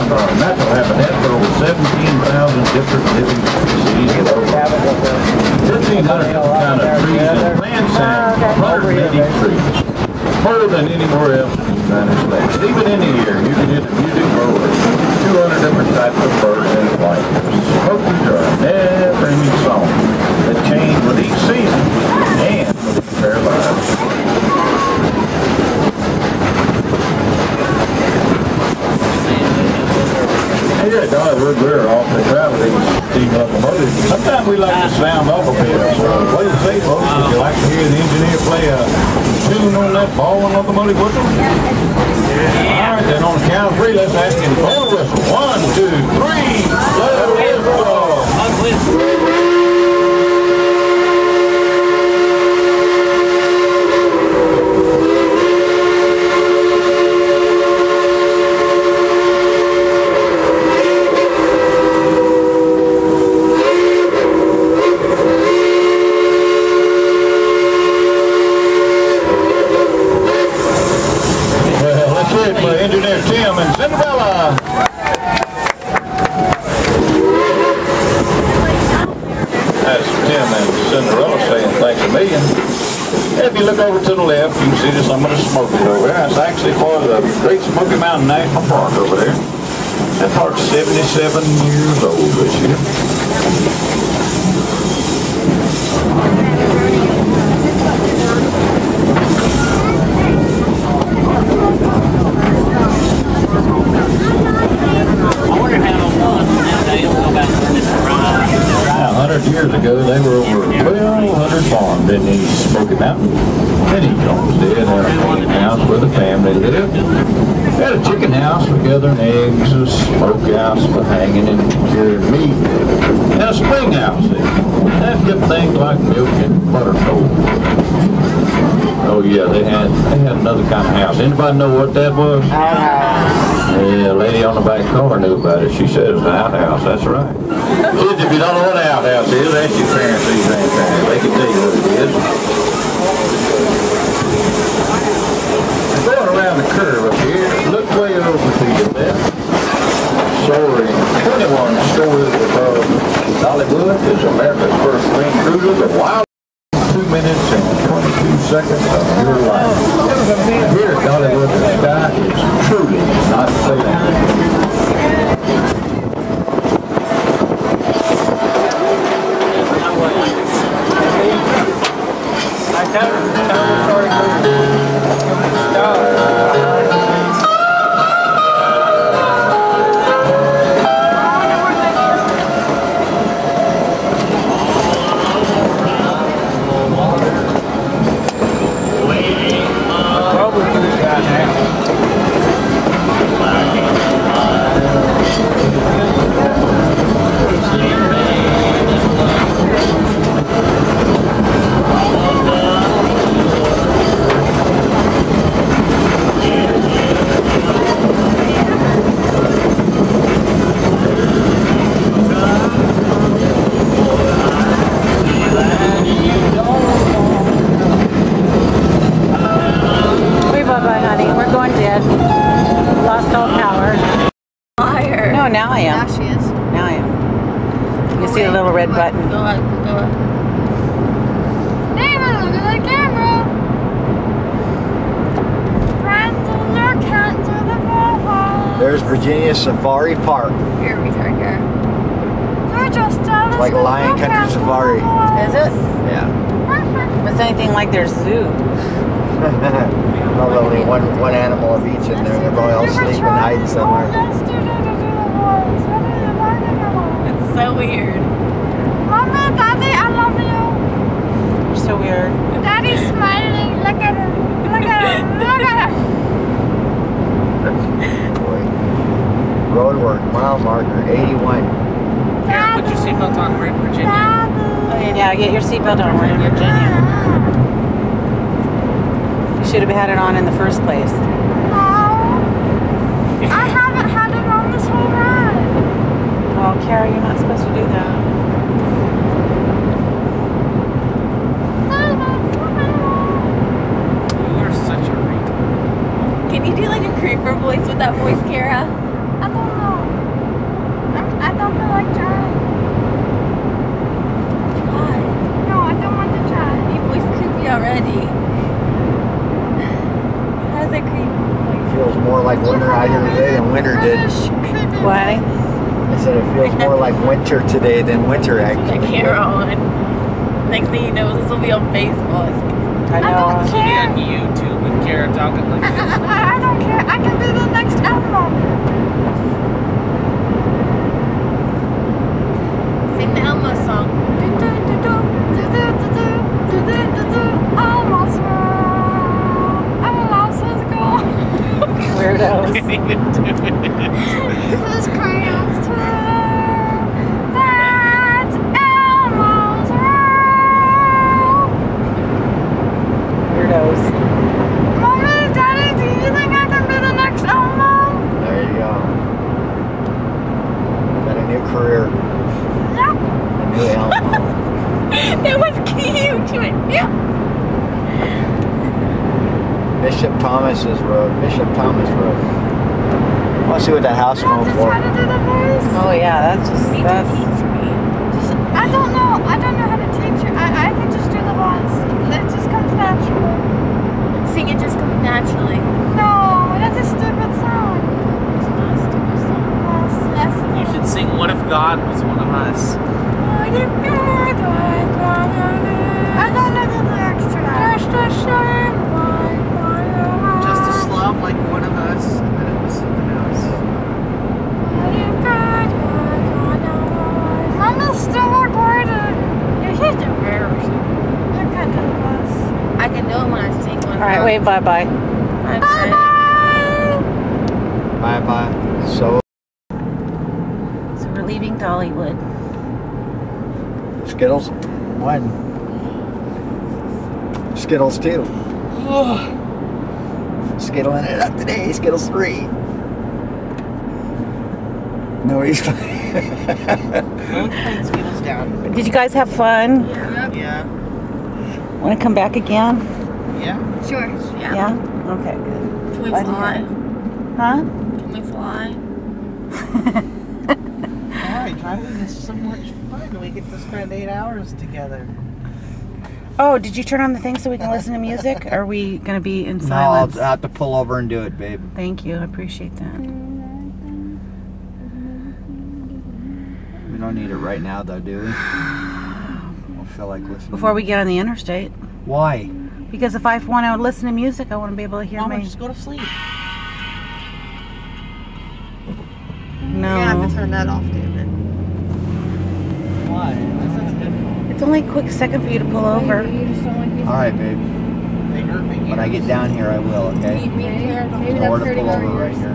uh, natural habitat for over seventeen thousand different living species. fifteen hundred different kind of trees and plants and one hundred eighty trees. More than anywhere else in the United States. Even in here, you can hear the music over two hundred different types of birds and flights. Smokies are a never-ending song that change with each season and with their lives. Here at Dollywood, we're off the travel these steam locomotives. Sometimes we like to sound off a bit. So what do you say, folks? Would you like to hear the engineer play a tune on that ball and locomotive whistle? All right, then on the count of three, let's ask him for a whistle. One, two, three. Let it whistle. Engineer Tim and Cinderella. That's Tim and Cinderella saying thanks a million. If you look over to the left, you can see there's some of the Smokies over there. That's actually part of the Great Smoky Mountain National Park over there. That park's seventy-seven years old this year. Years ago, they were over twelve hundred farms in the Smoky Mountain. Many Jones did have a main house where the family lived. They had a chicken house for gathering eggs, a smokehouse for hanging and curing meat, and a spring house that kept things like milk and butter cold. Oh yeah, they had they had another kind of house. Anybody know what that was? Yeah, a lady on the back car knew about it. She said it was an outhouse. That's right. Kids, if you don't know what an outhouse is, ask your parents these grandparents. They can tell you what it is. Going around the curve up here, look way over to your left. Soaring twenty-one stories above Dollywood is America's first green cruiser, the Wild. Two minutes and twenty-two seconds of your life. Here at Dollywood, the sky is truly not failing. Oh, now I am. Now she is. Now I am. You see the little red button. Go ahead, go ahead. David, look at the camera. Brandon, look at the wall. There's Virginia Safari Park. Here we are here. They're just jealous. It's like a Lion Country Safari. Is it? Yeah. It's anything like their zoo. Probably only one, one animal of each in there. They're probably all sleeping and hiding somewhere. It's so weird. Mommy, Daddy, I love you. You're so weird. Daddy's smiling. Look at him. Look at him. Look at him. Boy. Road work, mile marker, eighty-one. Yeah, put your seatbelt on. We're in Virginia. Oh, yeah, get your seatbelt on. We're in Virginia. You should have had it on in the first place. No. I haven't had it on this whole ride. Well, Kara, you're not supposed to do that. You're such a reek. Can you do like a creeper voice with that voice, Kara? I don't know. like trying. Why? No, I don't want to try. Your voice creepy already. How's it creepy? Feels more like winter out here today than winter did. Why? I said it feels more like winter today than winter actually. Your camera on. Next thing you know, this will be on Facebook. I know. She'll be on YouTube with Kara talking like I, this. I, I don't care. I can be the next Elmo. Sing the Elmo song. Almost wrong. Almost is gone. Weirdos. Can't even do it. Those crayons too. That's Elmo's wrong. Weirdos. Mommy, Daddy, do you think I can be the next Elmo? There you go. Got a new career. Yep. A new Elmo. It was cute. She went, yeah. Bishop Thomas's Road. Bishop Thomas Road. I want to see what that house You want going to for. try to do the voice? Oh yeah, that's just that's. Just, I don't know. I don't know how to teach you. I, I can just do the voice. It just comes natural. Sing it just comes naturally. No, that's a stupid song. It's not a stupid song. Yes, yes. You should sing What If God Was One of Us. What if God was one of us? I don't know the lyrics to that. Just a shame, one, one of us. Just a slob like one of us, and then it was something else. What if God was one of us? Mama's still recording. You're just embarrassing. You can't do the voice. I can do it when I sing one. All right, wait, bye bye. Bye Bye bye. Bye bye. So So we're leaving Dollywood. Skittles one. Skittles two. Skittling it up today. Skittles three. No, he's Don't put Skittles down. Did you guys have fun? Yeah. Want to come back again? Yeah. Sure. Yeah. Yeah? Okay, good. Can we Glad to fly? hear it. Huh? Can we fly? Alright, driving is so much fun. We get to spend eight hours together. Oh, did you turn on the thing so we can listen to music? Or are we going to be in No, I'll silence? have to pull over and do it, babe. Thank you. I appreciate that. We don't need it right now, though, do we? I don't feel like listening. Before we get on the interstate. Why? Because if I want to listen to music, I want to be able to hear Mama, my... just go to sleep. No. You're gonna have to turn that off, David. Why? That's not good. It's only a quick second for you to pull over. All right, babe. They hurt me. When I get down here, I will, okay? Me and Kara don't Know where to pull over right here.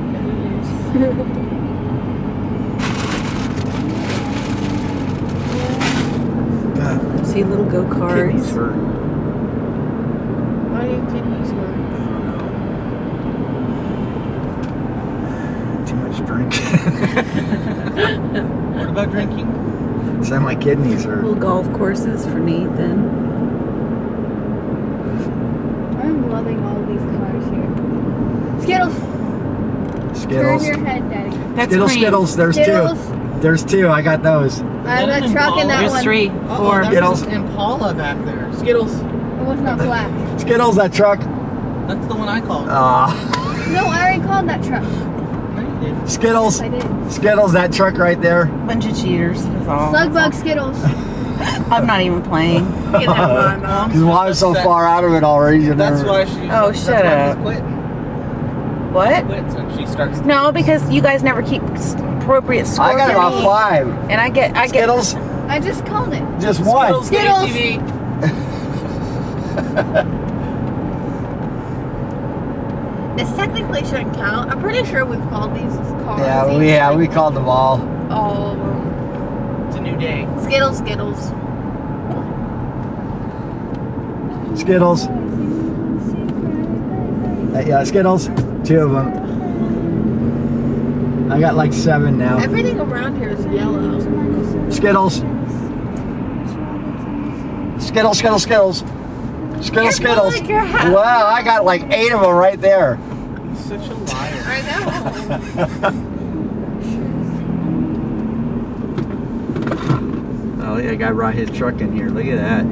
See little Kidneys go-karts. hurt. Why do your kidneys hurt? Too much drink. What about drinking? Said my kidneys hurt. Little golf courses for Nathan. I'm loving all these cars here. Skittles. Skittles. Turn your head, Daddy. That's Skittles, cream. Skittles. There's Skittles. two. There's two. I got those. I have a truck in that There's one. three, Uh-oh, four. there's Skittles. an Impala back there. Skittles. It was not black. Skittles, that truck. That's the one I called. Ah. No, I already called that truck. No, you didn't. Skittles. I did. Skittles, that truck right there. Bunch of cheaters. That's all. Slugbug Skittles. I'm not even playing. Because why I'm so far out of it already. You That's never- why she. Oh, that's shut why up. she's quitting. What? Quits when she starts. No, because you guys never keep s- appropriate scores. I got for about me. five. And I get, I get. Skittles, I just called it. just one. Skittles. Skittles. T V. This technically shouldn't count. I'm pretty sure we've called these cars. Yeah, we yeah we called them all. All of them. It's a new day. Skittles, Skittles. Skittles. Uh, yeah, Skittles. Two of them. I got like seven now. Everything around here is yellow. Skittles. Skittles, Skittles, Skittles. Skittles, You're Skittles. like you're happy. Wow, I got like eight of them right there. He's such a liar. I know. look at that guy brought his truck in here. Look at that.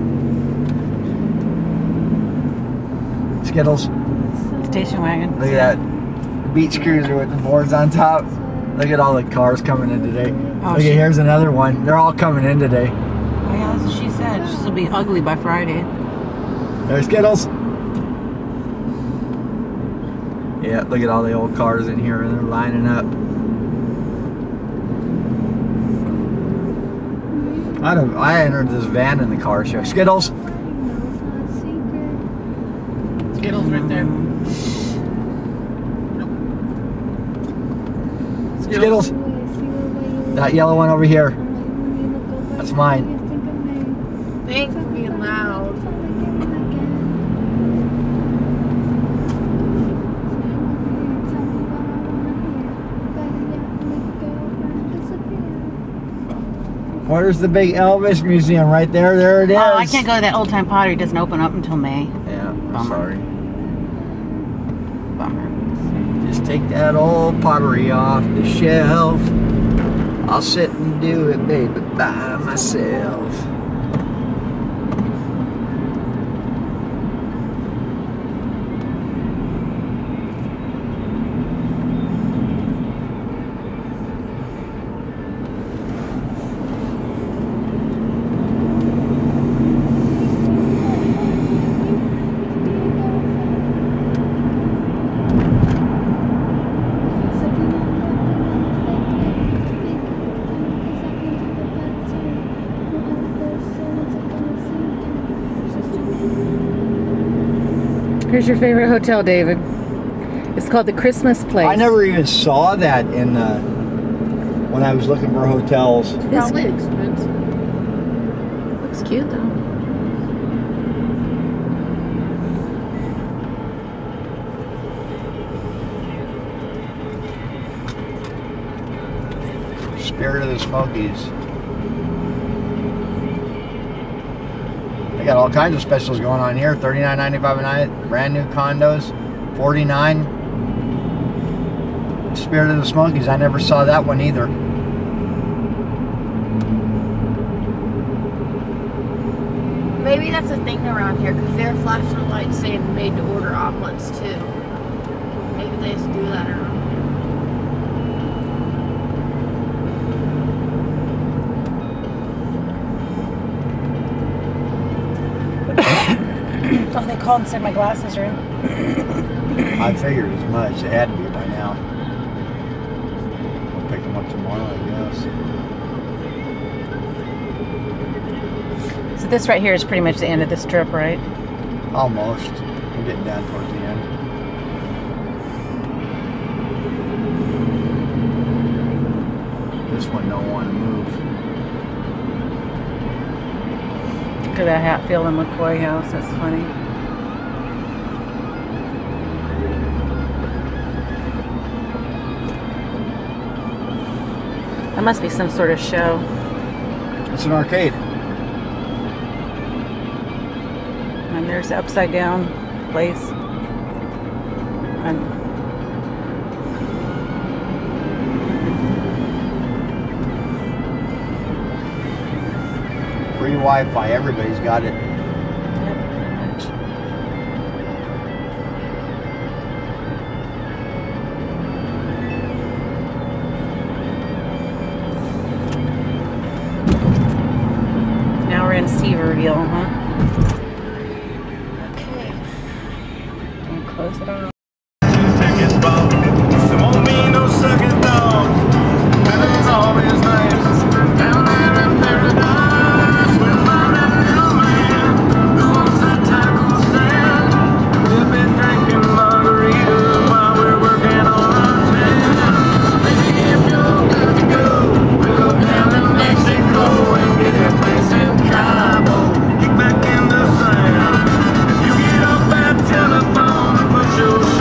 Skittles. Station wagon. Look at that beach cruiser with the boards on top. Look at all the cars coming in today. Oh, Look at, here's another one. They're all coming in today. Oh yeah, that's what she said. This will be ugly by Friday. There's Skittles. Yeah, look at all the old cars in here, and they're lining up. I don't, I entered this van in the car show. Skittles. Skittles right there. Skittles. That yellow one over here. That's mine. Thanks for being loud. Where's the big Elvis museum? Right there. There it is. Oh, I can't go to that old time pottery. It doesn't open up until May. Yeah, I'm Bummer. sorry. Bummer. Just take that old pottery off the shelf. I'll sit and do it, baby, by myself. Here's your favorite hotel, David. It's called the Christmas Place. I never even saw that in uh, when I was looking for hotels. It's Probably expensive. Looks cute though. Spirit of the Smokies. They got all kinds of specials going on here. thirty-nine ninety-five a night. Brand new condos. forty-nine. Spirit of the Smokies. I never saw that one either. Maybe that's a thing around here because they're flashing a light saying made to order omelets too. Maybe they just do that around here. Oh, they called and said my glasses are in. I figured as much. They had to be by now. I'll pick them up tomorrow, I guess. So this right here is pretty much the end of this trip, right? Almost. I'm getting down towards the end. This one don't want to move. Look at that Hatfield and McCoy house. That's funny. That must be some sort of show. It's an arcade. And there's the upside down place. And Free Wi-Fi. Everybody's got it. now we're in Seaverville, huh? Okay. And close it off. Kick back in the sand. You get off that telephone and put your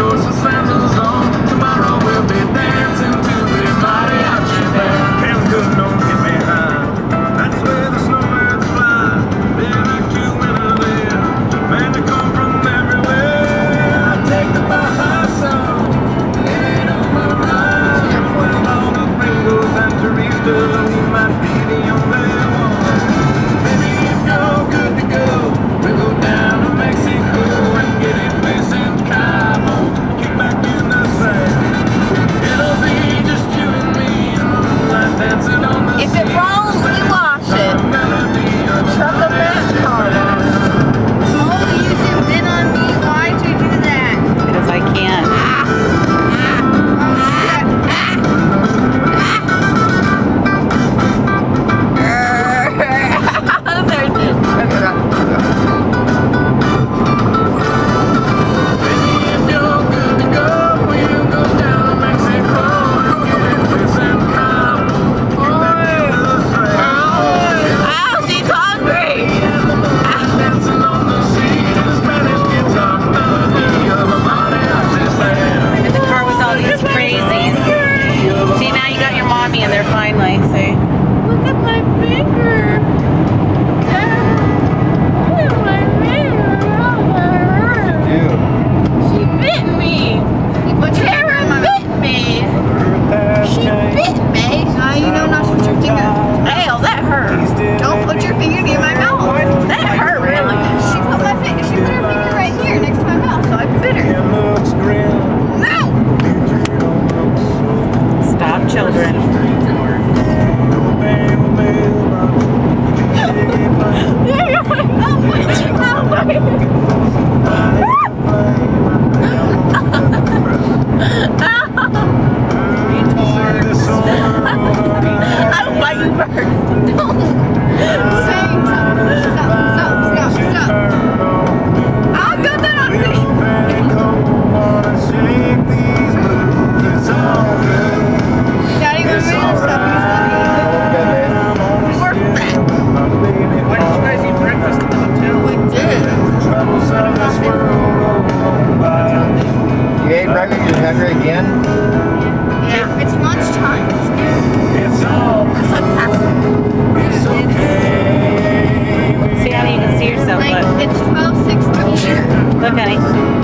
much time. It's all It's like passive. It's okay. See, honey, you can see yourself. Like, Look. it's twelve sixteen. Look, honey.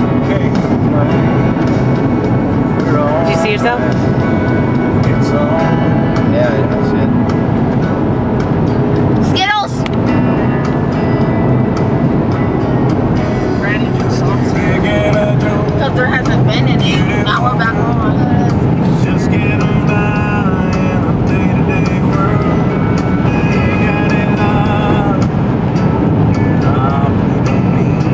Did you see yourself? It's all Yeah, that's it. Skittles! Randy just saw Because there hasn't been any. Now we're back on. just getting by in a day-to-day world. Ain't got enough time to mean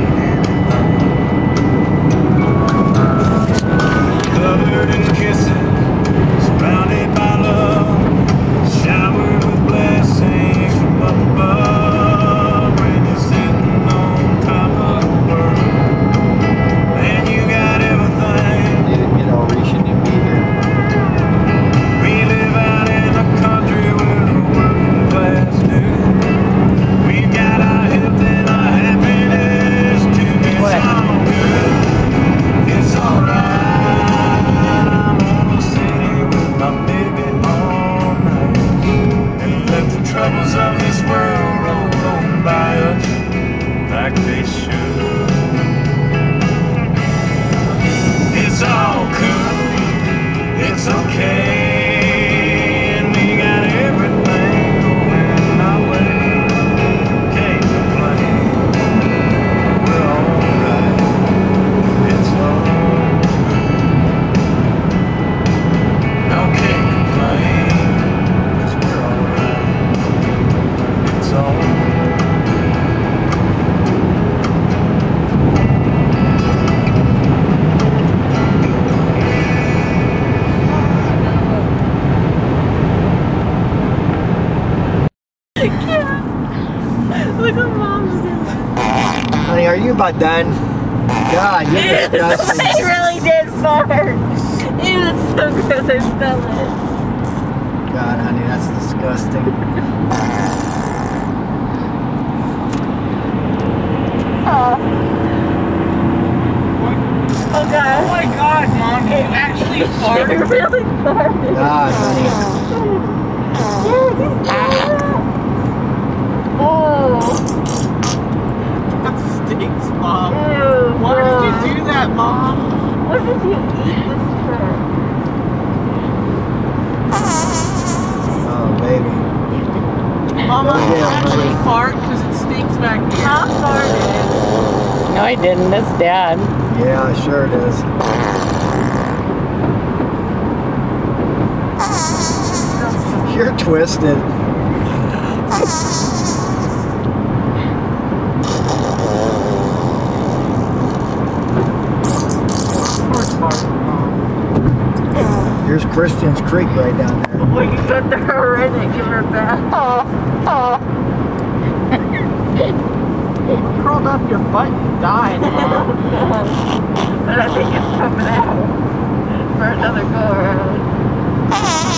anything. Covered in kisses, surrounded by love, showered with blessings from up above. When you're sitting on top of the world, man, you got everything. You, you know, we shouldn't be here. We live out in a country where the working class do. We've got our health and our happiness too. It's all good. It's alright. I'm gonna sit here with my baby all night and let the troubles of this world roll on by us like they should. It's all cool. It's okay. And we got everything going our way. Can't complain. We're alright. It's all good. No, can't complain. 'Cause we're alright. It's all Look what Mom's doing. Honey, are you about done? God, you're disgusting. I really did fart. It was so gross, I smell it. God, honey, that's disgusting. Oh. Oh God. Oh my God, Mom, you actually It farted. really farted. God, honey. Oh. That stinks, Mom. Ew, Why did God. you do that, Mom? What did you eat this for? Oh, baby. Mom, Oh, I yeah, actually honey. fart because it stinks back here. Mom farted. No, I didn't. That's Dad. Yeah, sure it is. You're twisted. Here's Christian's Creek right down there. We can go to her already and give her a bath. Curled up your butt and died, Mom. But I think it's coming out for another go around.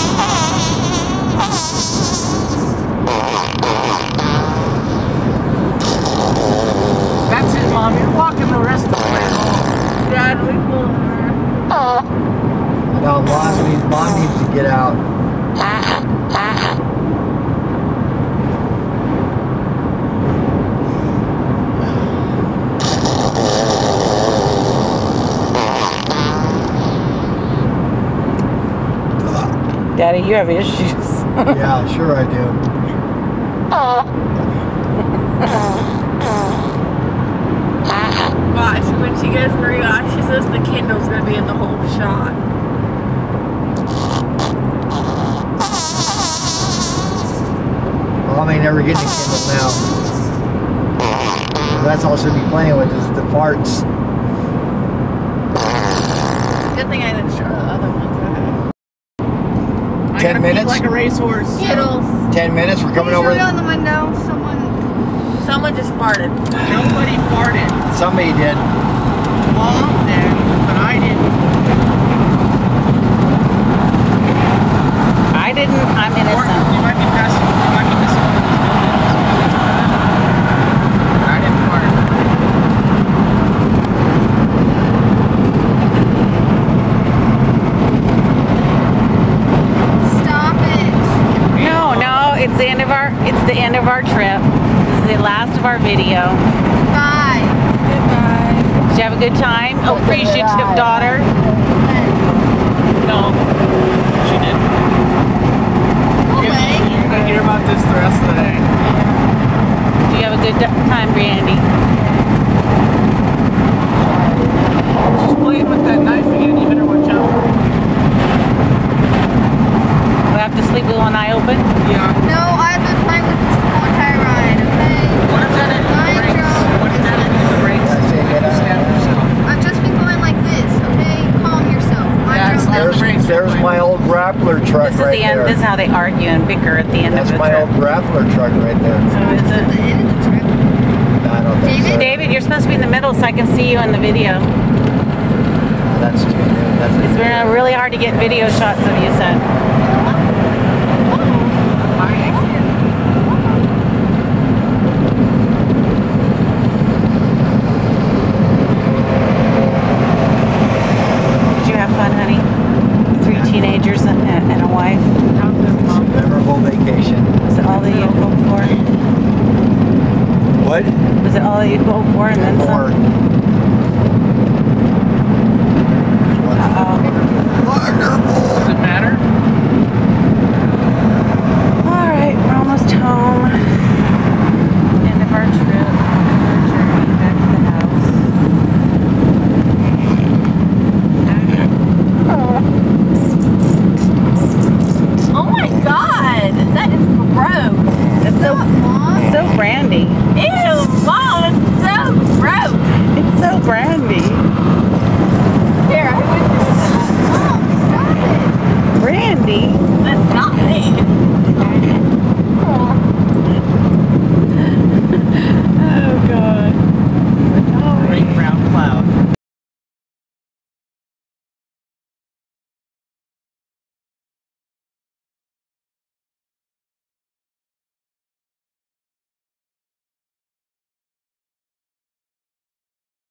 That's it, Mom. You're walking the rest of the way home. Dad, we pulled her. No, Mom needs, Mom needs to get out. Daddy, you have issues. Yeah, sure I do. Watch, when she goes Maria, she says the Kindle's gonna be in the whole shot. Mom ain't never getting a Kindle now. That's all she'll be playing with is the farts. Good thing I didn't show her the other ones I had. I Ten gotta minutes? Pee like a racehorse. Skittles. Ten minutes, we're coming Please over. turn on the window. Someone. Someone just farted. Nobody farted. Somebody did. Mom did, but I didn't. I didn't. I'm Or innocent. you might be passing. You might be missing one of these buildings. I didn't fart. the end of our trip. This is the last of our video. Bye. Goodbye. Did you have a good time? Appreciative daughter? No, she didn't. Okay. You're gonna hear about this the rest of the day. Do you have a good time, Brandy? She's playing with that knife again. You better watch out. Do I have to sleep with one eye open? Yeah. No, I've been playing with this the whole entire ride, okay? What is that in the Mind brakes? your- What is that in the brakes? Stand for yourself. I've just been going like this, okay? Calm yourself. Mind Yeah, your it's own not- There's, there's my old grappler truck This is right the end. there. This is how they argue and bicker at the end That's of the my trip. old grappler truck right there. So is the it? end of the trip. No, I don't think so. David, you're supposed to be in the middle so I can see you in the video. That's too new. That's It's been really hard to get video shots of you, son. Did you have fun, honey? Three teenagers and, and a wife. memorable vacation. Was it all that you'd hope for? What? Was it all that you'd hope for and then More. some? Uh-oh. Wonderful.